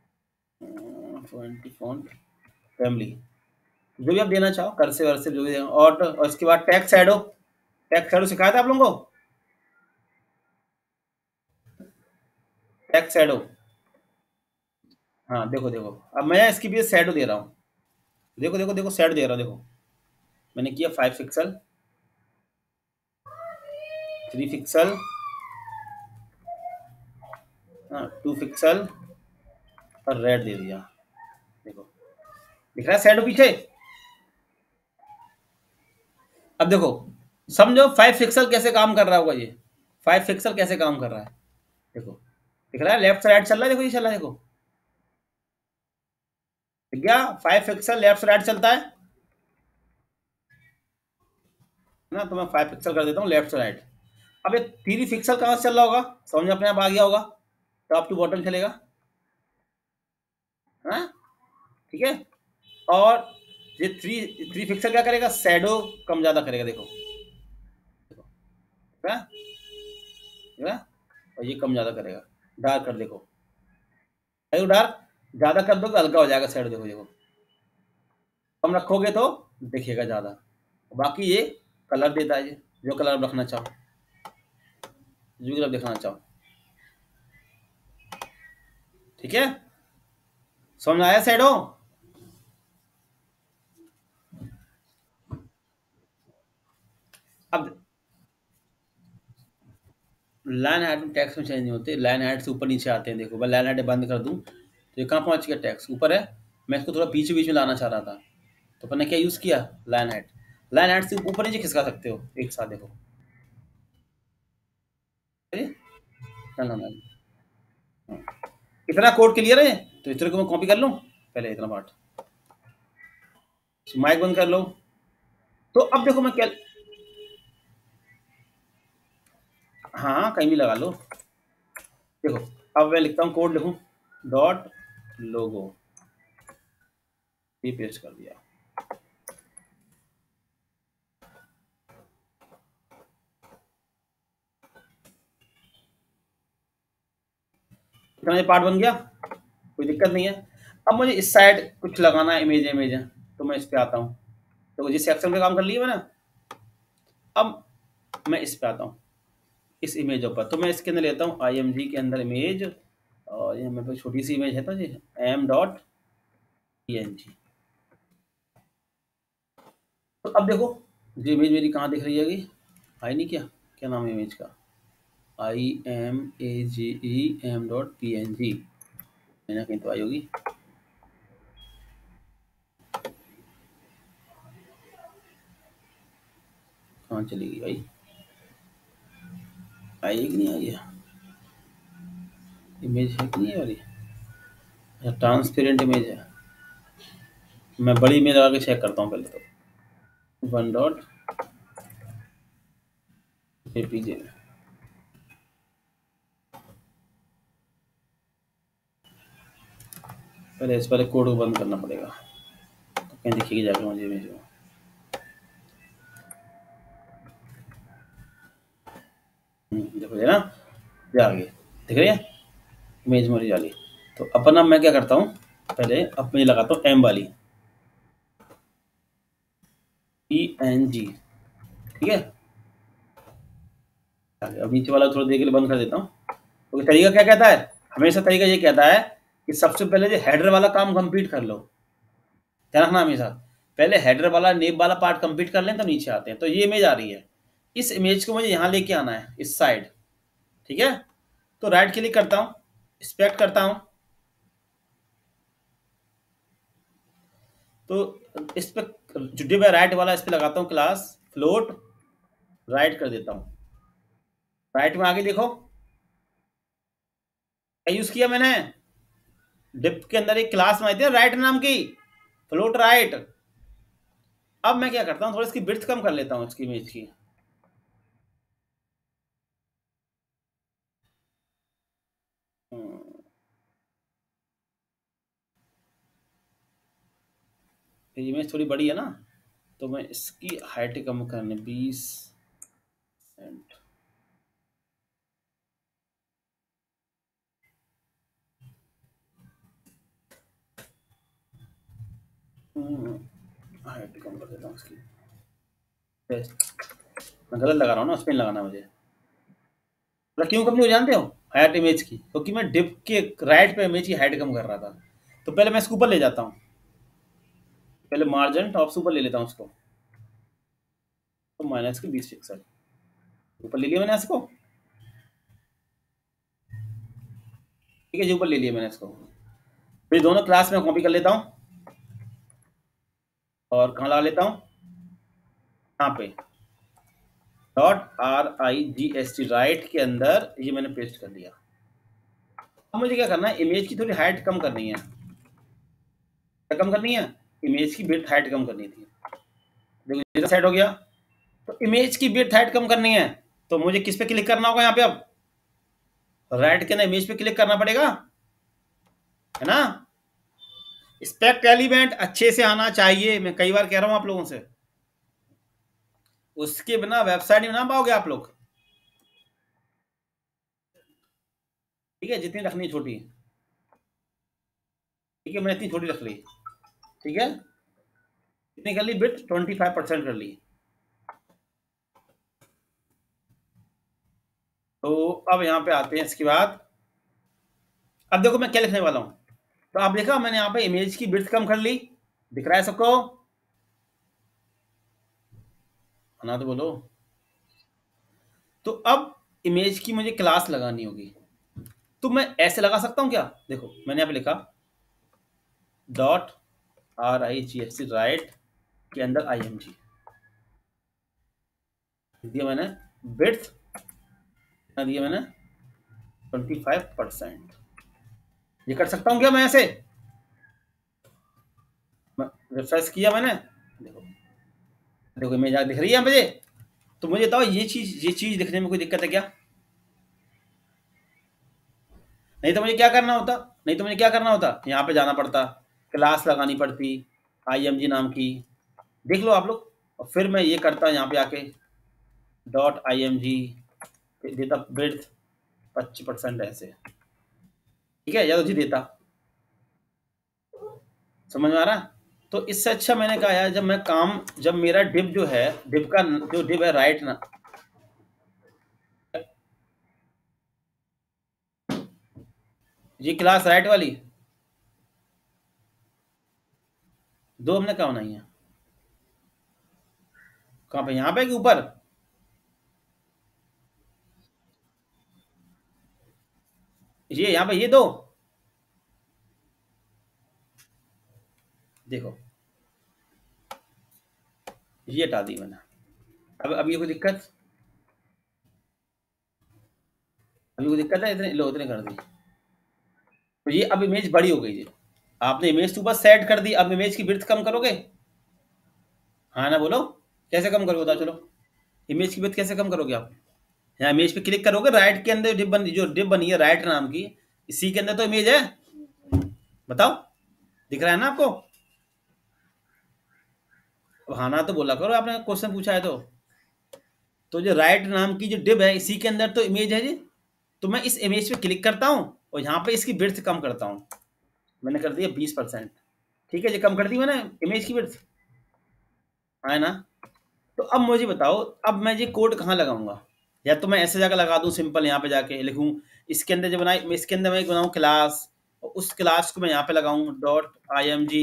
फॉन्ट फैमिली जो भी आप देना चाहो, कर्सिव वर्सिव जो भी देना। और इसके बाद टेक्स्ट शैडो। टेक्स्ट शैडो सिखाया था आप लोगों को? टेक्स्ट शैडो, हाँ देखो देखो, अब मैं इसकी भी शैडो दे रहा हूँ। देखो देखो देखो, शैडो दे रहा हूँ, देखो मैंने किया 5 पिक्सल, 3 पिक्सल, हाँ 2 पिक्सल और रेड दे दिया। देखो दिख रहा है शैडो पीछे। अब देखो समझो 5 पिक्सल कैसे काम कर रहा होगा ये। 5 पिक्सल कैसे काम कर रहा है देखो। दिख रहा है लेफ्ट से राइट चल रहा है, देखो ये चल रहा है देखो। दिख गया 5 पिक्सल लेफ्ट से राइट चलता है ना। तो मैं 5 पिक्सल कर देता हूँ लेफ्ट से राइट। अब ये 3 पिक्सल कहाँ से चल रहा होगा, समझ में अपने आप आ गया होगा। टॉप टू बॉटम चलेगा, हाँ ठीक है। और ये थ्री थ्री पिक्सल क्या करेगा, शैडो कम ज्यादा करेगा देखो। देखो हाँ, हाँ? और ये कम ज्यादा करेगा। डार्क कर देखो, देखो डार्क ज्यादा कर दोगे हल्का हो जाएगा शैडो, देखो देखो। कम रखोगे तो दिखेगा ज्यादा। बाकी ये कलर देता है, ये जो कलर आप रखना चाहो, जो कलर दिखाना चाहो, ठीक है। समझ में आया शैडो। अब लाइन हाइट में टैक्स में चेंज नहीं होते, लाइन हाइट से ऊपर नीचे आते हैं। देखो मैं लाइन हाइट बंद कर दूं तो ये कहाँ पहुंच गया, टैक्स ऊपर है। मैं इसको थोड़ा बीच बीच में लाना चाह रहा था, तो मैंने क्या यूज किया, लाइन हाइट। लाइन हाइट से ऊपर नीचे खिसका सकते हो एक साथ, देखो चलो ना। इतना कोड क्लियर है, तो इतने को मैं कॉपी कर लूँ पहले इतना पार्ट। माइक बंद कर लो। तो अब देखो मैं क्या, हाँ कहीं भी लगा लो। देखो अब मैं लिखता हूँ, कोड लिखूँ डॉट लोगो, ये पेस्ट कर दिया। इतना ये पार्ट बन गया, कोई दिक्कत नहीं है। अब मुझे इस साइड कुछ लगाना है, इमेज इमेज है, तो मैं इस पे आता हूँ। तो जिस सेक्शन पे काम कर लिया मैंने, अब मैं इस पे आता हूँ, इस इमेज पर। तो मैं इसके अंदर लेता हूँ IMG के अंदर इमेज, और ये मेरे पास छोटी सी इमेज है, तो जी m.png। तो अब देखो ये इमेज मेरी कहाँ दिख रही है, अभी आई नहीं क्या, क्या नाम है इमेज का, IMAGEM.png, कहीं ना कहीं तो आई होगी। कहाँ चली गई भाई, आई है कि नहीं आई है, इमेज है कि नहीं आ रही। अच्छा ट्रांसपेरेंट इमेज है, मैं बड़ी इमेज लगा के चेक करता हूँ पहले तो। 1.jpg में पहले इस पर कोड को बंद करना पड़ेगा, तो कहीं दिखेगी जाकर मुझे इमेज में। देखो ये ना, ये आ गई, दिख रही है इमेज मेरी वाली। तो अपन अब मैं क्या करता हूँ, पहले अब मैं लगाता हूँ एम वाली, PNG, ठीक है। अब नीचे वाला थोड़ा देर के लिए बंद कर देता हूँ। तो तरीका क्या कहता है, हमेशा तरीका ये कहता है कि सबसे पहले जो हेडर वाला काम कंप्लीट कर लो। ध्यान रखना हमेशा, पहले हेडर वाला नेब वाला पार्ट कंप्लीट कर लें तो नीचे आते हैं। तो ये इमेज आ रही है, इस इमेज को मुझे यहाँ लेके आना है इस साइड, ठीक है। तो राइट क्लिक करता हूँ, इंस्पेक्ट करता हूँ, तो इस पे जो डिव है राइट वाला, इस पे लगाता हूँ क्लास फ्लोट, राइट कर देता हूँ। राइट में आगे देखो क्या यूज किया मैंने, डिप के अंदर एक क्लास बनाई थी राइट नाम की, फ्लोट राइट। अब मैं क्या करता हूँ, थोड़ा इसकी विड्थ कम कर लेता हूँ इसकी इमेज की। इमेज थोड़ी बड़ी है ना, तो मैं इसकी हाइट कम करने 20%। हाइट कम कर देता हूँ इसकी। मैं गलत लगा रहा हूँ ना, स्पिन लगाना मुझे। मतलब क्यों कम नहीं हो, जानते हो, हाइट इमेज की, क्योंकि मैं डिप के राइट पे इमेज की हाइट कम कर रहा था। तो पहले मैं इसको ऊपर ले जाता हूँ, पहले मार्जिन टॉप से ऊपर ले लेता हूँ उसको, तो माइनस के 20 पिक्सल ऊपर ले लिया मैंने इसको। ठीक है जी, ऊपर ले लिया मैंने इसको। फिर दोनों क्लास में कॉपी कर लेता हूँ और कहाँ लगा लेता हूँ, यहाँ पे .RIGST राइट के अंदर ये मैंने पेस्ट कर दिया। अब मुझे क्या करना है, इमेज की थोड़ी हाइट कम करनी है। क्या कम करनी है, इमेज की विड्थ हाइट कम करनी थी। देखो सेट हो गया। तो इमेज की विड्थ हाइट कम करनी है तो मुझे किस पे क्लिक करना होगा, यहाँ पे अब राइट के अंदर इमेज पे क्लिक करना पड़ेगा, है ना। स्पेक्ट एलिमेंट अच्छे से आना चाहिए, मैं कई बार कह रहा हूं आप लोगों से, उसके बिना वेबसाइट नहीं बना पाओगे आप लोग। ठीक है, जितनी रखनी है छोटी, ठीक है मैंने इतनी छोटी रख ली, ठीक है कितनी कर ली, बिट 25% कर ली। तो अब यहाँ पे आते हैं, इसके बाद अब देखो मैं क्या लिखने वाला हूँ। तो आप देखा मैंने यहाँ पे इमेज की बिट्स कम कर ली, दिख रहा है सबको, ना तो बोलो। तो अब इमेज की मुझे क्लास लगानी होगी, तो मैं ऐसे लगा सकता हूँ क्या, देखो मैंने यहाँ पे लिखा .RIGST राइट के अंदर IMG दिया मैंने, बिट्स दिया मैंने 25%। ये कर सकता हूँ क्या मैं ऐसे, रिफ्रेश किया मैंने, देखो देखो इमेज दिख रही है मुझे। तो मुझे बताओ ये चीज दिखने में कोई दिक्कत है क्या, नहीं तो मुझे क्या करना होता, नहीं तो मुझे क्या करना होता, यहाँ पे जाना पड़ता, क्लास लगानी पड़ती IMG नाम की, देख लो आप लोग। और फिर मैं ये करता यहाँ पे आके .IMG देता बिड्थ 25% ऐसे, ठीक है, या तो जी देता, समझ में आ रहा है। तो इससे अच्छा मैंने कहा यार, जब मैं काम, जब मेरा डिव जो है, डिव का जो डिव है राइट ना, ये क्लास राइट वाली दो हमने कहा बनाई है, कहाँ पे, यहाँ पे कि ऊपर, ये यहाँ पे ये दो, देखो ये हटा दी मैंने। अब ये कोई दिक्कत, अभी कोई दिक्कत है, इतने लो इतने कर दी। तो ये अब इमेज बड़ी हो गई जी, आपने इमेज तो बस सेट कर दी, अब इमेज की विड्थ कम करोगे, हाँ ना बोलो, कैसे कम करोगे बताओ चलो, इमेज की विड्थ कैसे कम करोगे आप, यहाँ इमेज पे क्लिक करोगे, राइट के अंदर जो डिप बनी है राइट नाम की, इसी के अंदर तो इमेज है, बताओ दिख रहा है ना आपको। अब हाँ ना तो बोला करो, आपने क्वेश्चन पूछा है तो जो राइट नाम की जो डिब है इसी के अंदर तो इमेज है जी। तो मैं इस इमेज पे क्लिक करता हूँ और यहाँ पे इसकी विड्थ कम करता हूँ, मैंने कर दिया 20%, ठीक है जी, कम कर दी मैंने इमेज की विड्थ, है ना। तो अब मुझे बताओ, अब मैं ये कोड कहाँ लगाऊंगा, या तो मैं ऐसे जगह लगा दूं, सिंपल यहाँ पे जाके लिखूं, इसके अंदर जो बनाई, इसके अंदर मैं एक बनाऊं क्लास, और उस क्लास को मैं यहाँ पे लगाऊं .IMG,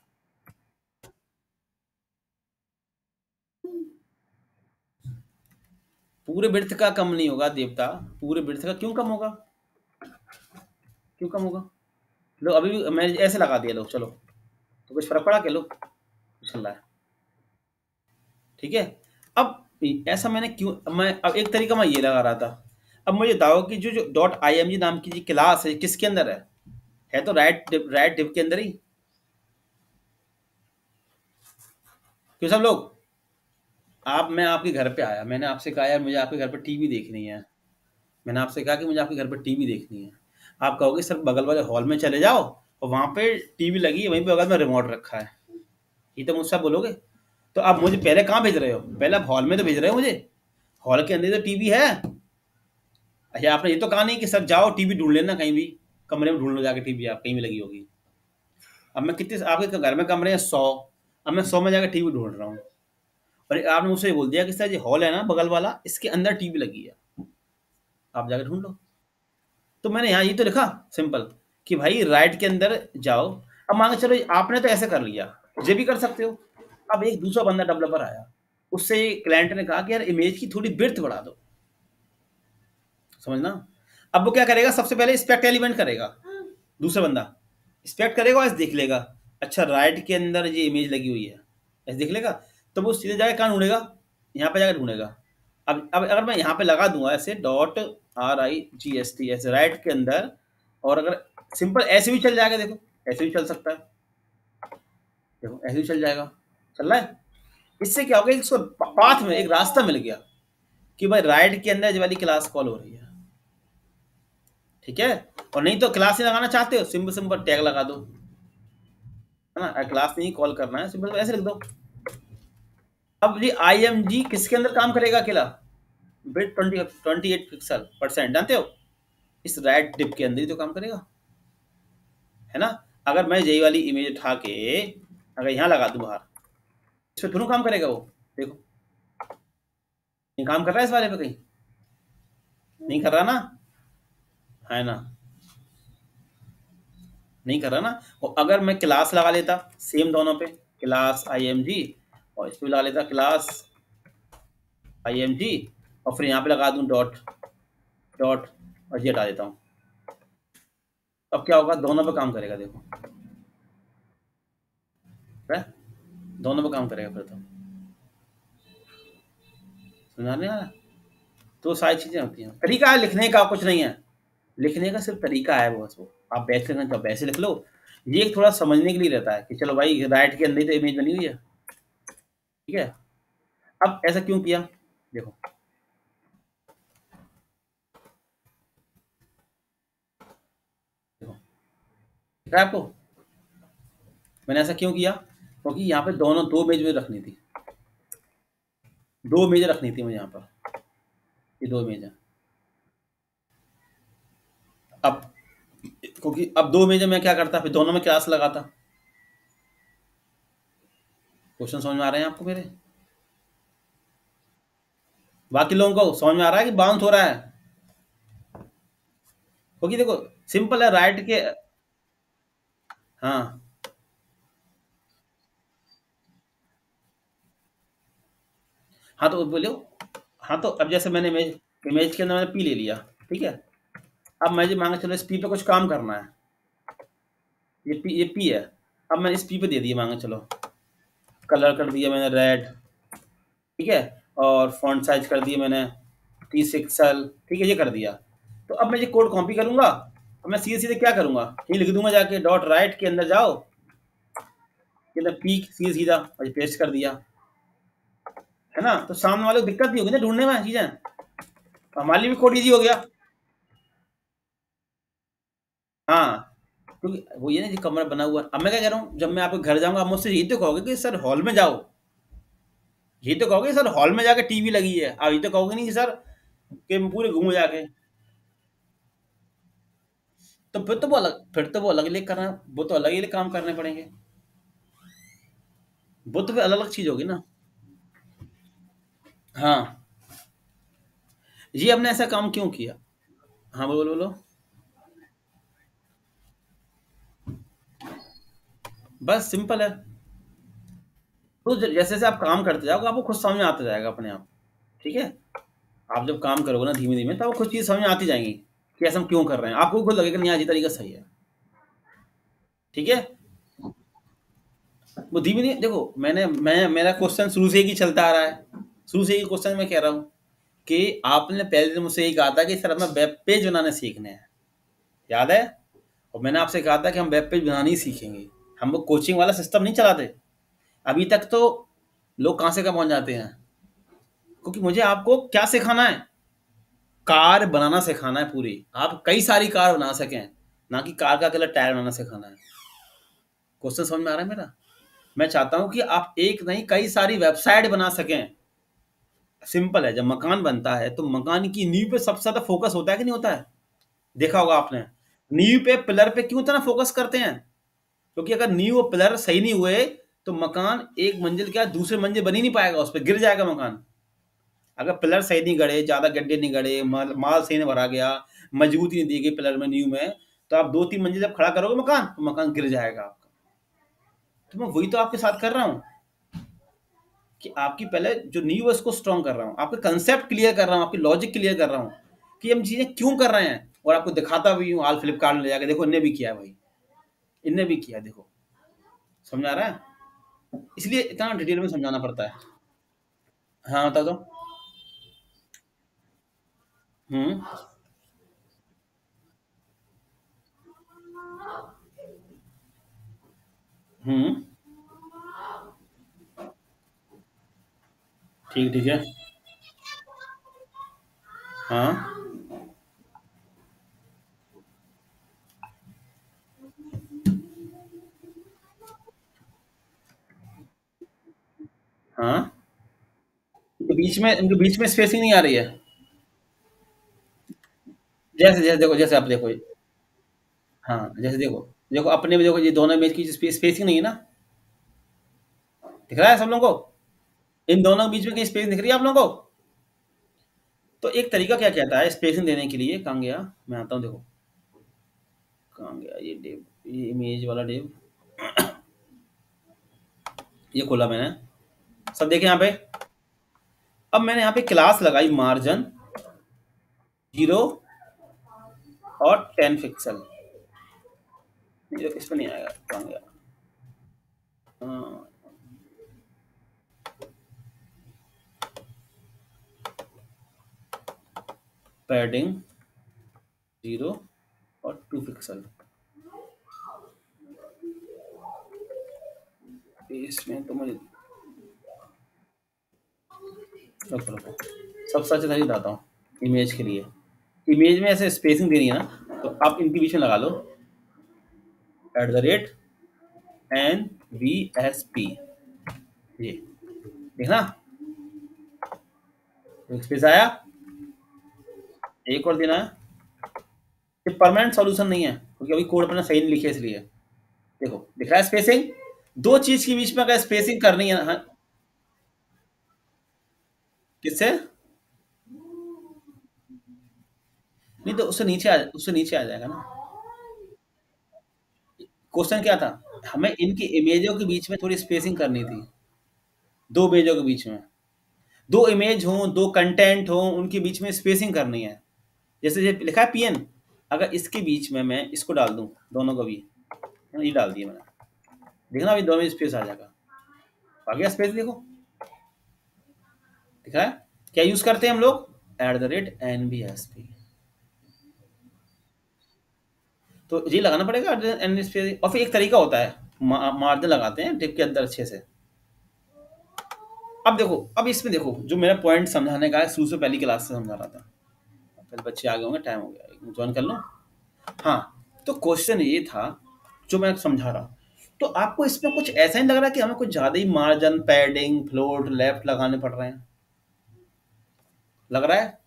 पूरे बिर्थ का कम नहीं होगा देवता, पूरे बिर्थ का क्यों कम होगा, क्यों कम होगा, लो अभी भी मैं ऐसे लगा दिया, लो चलो, तो कुछ फर्क पड़ा क्या, लो चल रहा है, ठीक है। अब ऐसा मैंने क्यों, मैं अब एक तरीका मैं ये लगा रहा था। अब मुझे बताओ कि जो जो .IMG नाम की जो क्लास है किसके अंदर है तो राइट डिव के अंदर ही, क्यों सब लोग, आप, मैं आपके घर पे आया, मैंने आपसे कहा यार मुझे आपके घर पे टीवी देखनी है, मैंने आपसे कहा कि मुझे आपके घर पे टीवी देखनी है, आप कहोगे सर बगल वाले हॉल में चले जाओ और वहां पे टीवी लगी है, वहीं पे बगल में रिमोट रखा है, ये तो मुझसे आप बोलोगे। तो आप मुझे पहले कहाँ भेज रहे हो, पहले आप हॉल में तो भेज रहे हो मुझे, हॉल के अंदर तो टीवी है। अच्छा आपने ये तो कहा नहीं कि सर जाओ टीवी ढूंढ लेना कहीं भी, कमरे में ढूंढ लो जाके टीवी, आप कहीं भी लगी होगी। अब मैं कितने, आपके घर में कमरे हैं 100, अब मैं 100 में जाकर टीवी ढूंढ रहा हूँ, और आपने मुझसे ये बोल दिया कि सर ये हॉल है ना बगल वाला, इसके अंदर टीवी लगी है, आप जाकर ढूंढ लो। तो मैंने यहाँ ये तो लिखा सिंपल कि भाई राइट के अंदर जाओ। अब मान के चलो आपने तो ऐसे कर लिया, ये भी कर सकते हो। अब एक दूसरा बंदा डेवलपर आया, उससे क्लाइंट ने कहा कि यार इमेज की थोड़ी बिर्थ बढ़ा दो, समझना। अब वो क्या करेगा, सबसे पहले इंस्पेक्ट एलिमेंट करेगा, दूसरा बंदा इंस्पेक्ट करेगा और ऐसे देख लेगा, अच्छा राइट के अंदर ये इमेज लगी हुई है, ऐसे देख लेगा। तो वो सीधे जाके कहाँ ढूंढेगा, यहाँ पे जाकर ढूंढेगा। अब अगर मैं यहाँ पे लगा दूंगा ऐसे .RIGST ऐसे राइट के अंदर, और अगर सिंपल ऐसे भी चल जाएगा, देखो ऐसे भी चल सकता है, देखो ऐसे भी चल जाएगा, चल रहा है। इससे क्या होगा, इसको पाथ में एक रास्ता मिल गया कि भाई राइट के अंदर ये वाली क्लास कॉल हो रही है, ठीक है। और नहीं तो क्लास नहीं लगाना चाहते हो, सिंपल सिंपल टैग लगा दो, है ना, क्लास नहीं कॉल करना है, सिंपल ऐसे लिख दो। अब ये IMG किसके अंदर काम करेगा अकेला, बिट 28 पिक्सल % जानते हो, इस राइट डिप के अंदर ही तो काम करेगा, है ना। अगर मैं यही वाली इमेज उठा के अगर यहाँ लगा दूं बाहर, इस पर थोड़ा काम करेगा वो, देखो ये काम कर रहा है इस वाले पे, कहीं नहीं कर रहा ना, है ना, नहीं कर रहा ना। और अगर मैं क्लास लगा लेता सेम दोनों पे, क्लास IMG, और इस पे लगा लेता क्लास IMG, और फिर यहाँ पे लगा दूं डॉट डॉट, और ये हटा देता हूँ, अब क्या होगा, दोनों पे काम करेगा, देखो है? दोनों पे काम करेगा फिर तो, समझ नहीं आ रहा। तो सारी चीजें होती हैं, तरीका है लिखने का, कुछ नहीं है, लिखने का सिर्फ तरीका है बस, वो आप वैसे लिखना चाहो वैसे लिख लो। ये एक थोड़ा समझने के लिए रहता है कि चलो भाई राइट के अंदर ही तो इमेज बनी हुई है, ठीक है। अब ऐसा क्यों किया, देखो देखो दिख रहा है आपको, मैंने ऐसा क्यों किया, क्योंकि यहाँ पे दोनों दो इमेज में रखनी थी, दो इमेज रखनी थी मुझे यहाँ पर, ये दो इमेज है। अब क्योंकि अब दो इमेज मैं क्या करता, फिर दोनों में क्लास लगाता। क्वेश्चन समझ में आ रहे हैं आपको मेरे, बाकी लोगों को समझ में आ रहा है कि बाउंस हो रहा है, क्योंकि देखो सिंपल है राइट के, हाँ हाँ तो बोलो, हाँ तो अब जैसे मैंने इमेज इमेज के अंदर मैंने पी ले लिया, ठीक है। अब मैं जो मांगा चलो इस पी पे कुछ काम करना है, ये पी है, अब मैंने इस पी पे दे दिया, मांगा चलो कलर कर दिया मैंने रेड, ठीक है, और फॉन्ट साइज कर दिया मैंने 30 पिक्सल, ठीक है, ये कर दिया। तो अब मैं ये कोड कॉपी करूंगा, अब मैं सीधे सीधे क्या करूंगा, ये लिख दूंगा जाके डॉट राइट के अंदर जाओ, ये पी सीधे सीधा और ये पेस्ट कर दिया, है ना। तो सामने वाले को दिक्कत नहीं होगी ना ढूंढने में चीजें, तो हमारे लिए भी कोड ईजी हो गया। हाँ, क्योंकि वो ये ना जो कमरा बना हुआ है। अब मैं क्या कह रहा हूँ, जब मैं आपके घर जाऊंगा आप मुझसे यही तो कहोगे कि सर हॉल में जाओ, यही तो कहोगे सर हॉल में जाके टीवी लगी है, आप ये तो कहोगे नहीं कि सर कि मैं पूरे घूमू जाके। तो फिर तो वो अलग अलग करना, वो तो अलग ही काम करने पड़ेंगे, वो तो फिर अलग अलग चीज होगी ना। हाँ, ये हमने ऐसा काम क्यों किया, हाँ बोलो बोलो, बस सिंपल है। तो जैसे जैसे आप काम करते जाओगे आपको खुद समझ में आता जाएगा अपने आप, ठीक है। आप जब काम करोगे ना धीमे धीमे, तो आपको कुछ चीज समझ में आती जाएंगी कि ऐसा हम क्यों कर रहे हैं, आपको खुद लगेगा नहीं आज ये तरीका सही है, ठीक है। वो धीमे धीमे देखो, मैं मेरा क्वेश्चन शुरू से ही चलता आ रहा है, शुरू से ही क्वेश्चन मैं कह रहा हूँ कि आपने पहले दिन मुझसे यही कहा था कि सर हमें वेब पेज बनाने सीखने हैं, याद है। और मैंने आपसे कहा था कि हम वेब पेज बनाना ही सीखेंगे, हम वो कोचिंग वाला सिस्टम नहीं चलाते। अभी तक तो लोग कहाँ से कहाँ पहुंच जाते हैं, क्योंकि मुझे आपको क्या सिखाना है, कार बनाना सिखाना है पूरी, आप कई सारी कार बना सकें, ना कि कार का अकेला टायर बनाना सिखाना है। क्वेश्चन समझ में आ रहा है मेरा, मैं चाहता हूं कि आप एक नहीं कई सारी वेबसाइट बना सकें। सिंपल है, जब मकान बनता है तो मकान की नींव पे सबसे ज्यादा फोकस होता है कि नहीं होता है, देखा होगा आपने। नींव पे पिलर पे क्यों इतना फोकस करते हैं, क्योंकि अगर नींव और पिलर सही नहीं हुए तो मकान एक मंजिल क्या दूसरे मंजिल बन ही नहीं पाएगा, उस पर गिर जाएगा मकान। अगर पिलर सही नहीं गड़े, ज्यादा गड्ढे नहीं गड़े, माल सही नहीं भरा गया, मजबूती नहीं दी गई पिलर में नींव में, तो आप 2-3 मंजिल जब खड़ा करोगे मकान तो मकान गिर जाएगा आपका। तो मैं वही तो आपके साथ कर रहा हूँ कि आपकी पहले जो नींव है उसको स्ट्रॉन्ग कर रहा हूँ, आपके कंसेप्ट क्लियर कर रहा हूँ, आपकी लॉजिक क्लियर कर रहा हूँ कि हम चीजें क्यों कर रहे हैं। और आपको दिखाता भी हूँ, हाल फ्लिपकार्ट में ले जाके देखो, इनने भी किया है भाई, इनने भी किया है, देखो। समझ आ रहा है? इसलिए इतना डिटेल में समझाना पड़ता है। हाँ, बता दो। हम्म। हम्म। ठीक, ठीक है। हाँ। हाँ। इनके बीच में स्पेसिंग नहीं आ रही है। जैसे जैसे देखो, जैसे आप देखो। हाँ, जैसे देखो, देखो अपने में देखो, ये दोनों इमेज की स्पेसिंग नहीं है ना। दिख रहा है सब लोगों को? इन दोनों के बीच में कहीं स्पेस दिख रही है आप लोगों को? तो एक तरीका क्या कहता है स्पेसिंग देने के लिए, कहाँ गया? मैं आता हूँ, देखो। कहाँ गया ये डिव, ये इमेज वाला डिव? ये खोला मैंने, सब देखे यहाँ पे। अब मैंने यहाँ पे क्लास लगाई मार्जिन 0 और 10 पिक्सल। ये इस पर नहीं आएगा, कहाँ गया? पैडिंग 0 और 2 पिक्सल। इसमें तो मुझे, रुको रुको, सबसे अच्छा तरीका बताता हूँ इमेज के लिए। इमेज में ऐसे स्पेसिंग देनी है ना, तो आप इनके बीच में लगा लो @NVSP। ये देखना, एक स्पेस आया। एक और देना है। ये परमानेंट सॉल्यूशन नहीं है, क्योंकि अभी कोड अपना सही नहीं लिखे, इसलिए। देखो, दिख रहा है स्पेसिंग? दो चीज के बीच में अगर स्पेसिंग करनी है, हाँ, किससे? नहीं तो उससे नीचे आ जाएगा ना। क्वेश्चन क्या था? हमें इनकी इमेजों के बीच में थोड़ी स्पेसिंग करनी थी, दो इमेजों के बीच में। दो इमेज हों, दो कंटेंट हों, उनके बीच में स्पेसिंग करनी है। जैसे ये लिखा है पीएन, अगर इसके बीच में मैं इसको डाल दूं, दोनों को भी, ये डाल दिया मैंने, देखना अभी दोनों में स्पेस आ जाएगा। आ गया स्पेस, देखो। दिख रहा है? क्या यूज करते हैं हम लोग? @NBSP। तो ये लगाना पड़ेगा NBSP। और फिर एक तरीका होता है, मार्जिन लगाते हैं टिप के अंदर अच्छे से। अब देखो, अब इसमें देखो, जो मेरा पॉइंट समझाने का है, शुरू से पहली क्लास से समझा रहा था। पहले बच्चे आ गए होंगे, टाइम हो गया, ज्वाइन कर लो। हाँ, तो क्वेश्चन ये था जो मैं समझा रहा हूँ। तो आपको इसमें कुछ ऐसा नहीं लग रहा कि हमें कुछ ज्यादा ही मार्जिन, पैडिंग, फ्लोट, लेफ्ट लगाने पड़ रहे हैं? लग रहा है?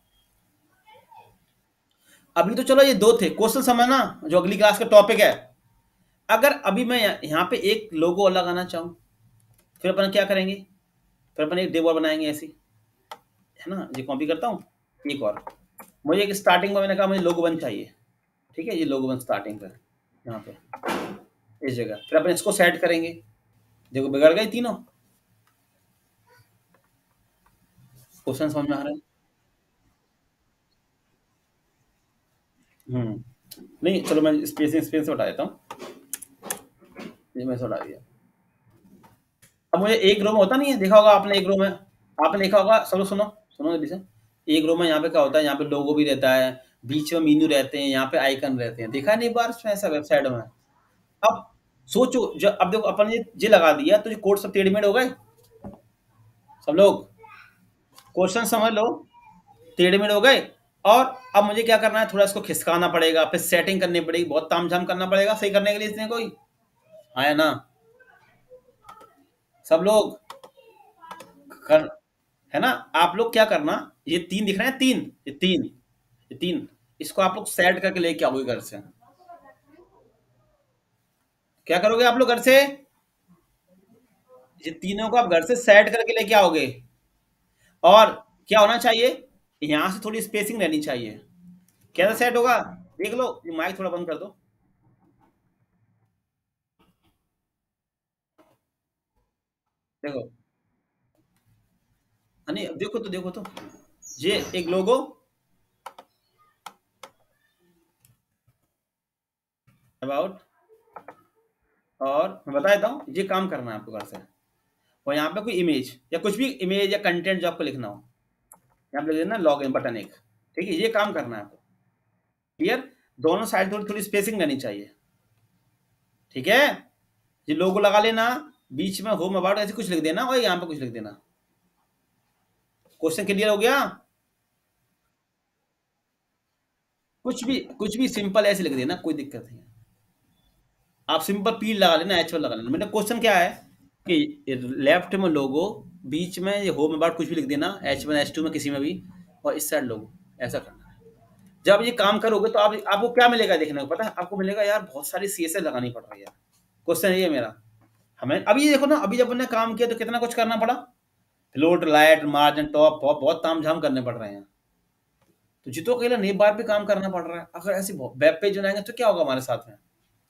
अभी तो चलो ये दो थे क्वेश्चन, समझना जो अगली क्लास का टॉपिक है। अगर अभी मैं यहाँ पे एक लोगो लगाना चाहूँ, फिर अपन क्या करेंगे? फिर अपन एक डिव और बनाएंगे ऐसी, है ना? ये कॉपी करता हूँ। एक और, मुझे एक स्टार्टिंग में मैंने कहा मुझे लोगो वन चाहिए। ठीक है, ये लोगो वन स्टार्टिंग पे, यहाँ पे, इस जगह। फिर अपन इसको सेट करेंगे। देखो, बिगड़ गई तीनों। क्वेश्चन समझ में आ रहा है? नहीं, चलो मैं स्पेस स्पेस हटा देता हूँ। ये मैं हटा दिया। अब मुझे एक रो में होता नहीं है, देखा होगा आपने एक रो में, आपने देखा होगा, सब लोग सुनो, सुनो जल्दी से। एक रो में यहाँ पे क्या होता है, यहाँ पे लोगो भी रहता है, बीच में मीनू रहते हैं, यहाँ पे आइकन रहते हैं। देखा नहीं बार इसमें ऐसा वेबसाइट में? अब सोचो, जब अब देखो अपन ये लगा दिया, तो ये कोड सब टेढ़मेढ़ हो गए। सब लोग क्वेश्चन समझ लो, टेढ़मेढ़ हो गए। और अब मुझे क्या करना है, थोड़ा इसको खिसकाना पड़ेगा, फिर सेटिंग करनी पड़ेगी, बहुत तामझाम करना पड़ेगा सही करने के लिए, इसने कोई आया ना? सब लोग कर, है ना? आप लोग क्या करना, ये तीन दिख रहे हैं, तीन, ये तीन, इसको आप लोग सेट करके लेके आओगे घर से। क्या करोगे आप लोग घर से? ये तीनों को आप घर से सेट करके लेके आओगे। और क्या होना चाहिए, यहां से थोड़ी स्पेसिंग रहनी चाहिए। कैसा सेट होगा? देख लो, ये माइक थोड़ा बंद कर दो। देखो, नहीं, देखो तो, देखो तो, ये एक लोगो, अबाउट, और मैं बता देता हूँ, ये काम करना है आपको घर से। और यहाँ पे कोई इमेज या कुछ भी इमेज या कंटेंट जो आपको लिखना हो, यहाँ पे लिख देना लॉग इन बटन एक। ठीक है, ये काम करना है आपको। क्लियर? दोनों साइड थोड़ी थोड़ी स्पेसिंग रहनी चाहिए। ठीक है, ये लोगो लगा लेना, बीच में होम अबाउट ऐसे कुछ लिख देना, और यहाँ पे कुछ लिख देना। क्वेश्चन क्लियर हो गया? कुछ भी सिंपल ऐसे लिख देना, कोई दिक्कत नहीं है। आप सिंपल पी लगा लेना, एच लगा लेना। मेरा क्वेश्चन क्या है कि लेफ्ट में लोगो, बीच में ये होम अबाउट कुछ भी लिख देना, H1 H2 में किसी में भी, और इस साइड लोगो। ऐसा करना है। जब ये काम करोगे तो आप आपको क्या मिलेगा देखने को पता है? आपको मिलेगा यार बहुत सारी CSS लगानी पड़ रही है। क्वेश्चन ये है मेरा। हमें अभी ये देखो ना, अभी जब हमने काम किया तो कितना कुछ करना पड़ा। Float, light, margin, top, pop, बहुत ताम झाम करने पड़ रहे हैं। तो जितो अकेला नई बार पे काम करना पड़ रहा है। अगर ऐसी वेब पेज बनाएंगे तो क्या होगा हमारे साथ में?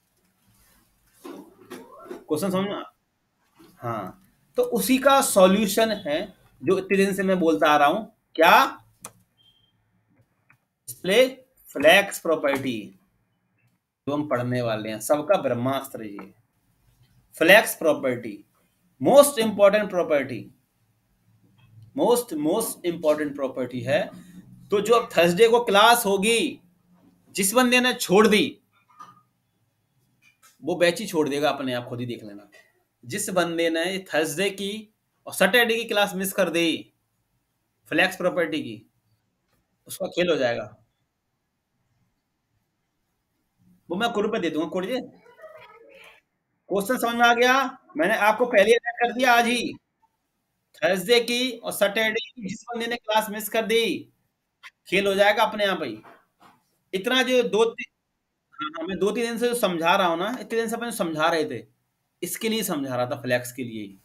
क्वेश्चन समझ में? हाँ, तो उसी का सॉल्यूशन है जो इतने दिन से मैं बोलता आ रहा हूं। क्या? डिस्प्ले फ्लैक्स प्रॉपर्टी, जो हम पढ़ने वाले हैं, सबका ब्रह्मास्त्र ये flex property. Most important property, most important property है। तो जो अब थर्सडे को क्लास होगी, जिस बंदे ने छोड़ दी वो बैच ही छोड़ देगा अपने आप, खुद ही देख लेना। जिस बंदे ने थर्सडे की और सैटरडे की क्लास मिस कर दी फ्लैक्स प्रॉपर्टी की, उसका खेल हो जाएगा। वो मैं ग्रुप में दे दूंगा कोड। क्वेश्चन समझ में आ गया? मैंने आपको पहले ही कर दिया आज ही। थर्सडे की और सैटरडे की जिस बंदे ने क्लास मिस कर दी, खेल हो जाएगा अपने आप ही। इतना जो हाँ, मैं 2-3 दिन से जो समझा रहा हूँ ना, इतने दिन से अपन समझा रहे थे, इसके लिए समझा रहा था, फ्लैक्स के लिए ही।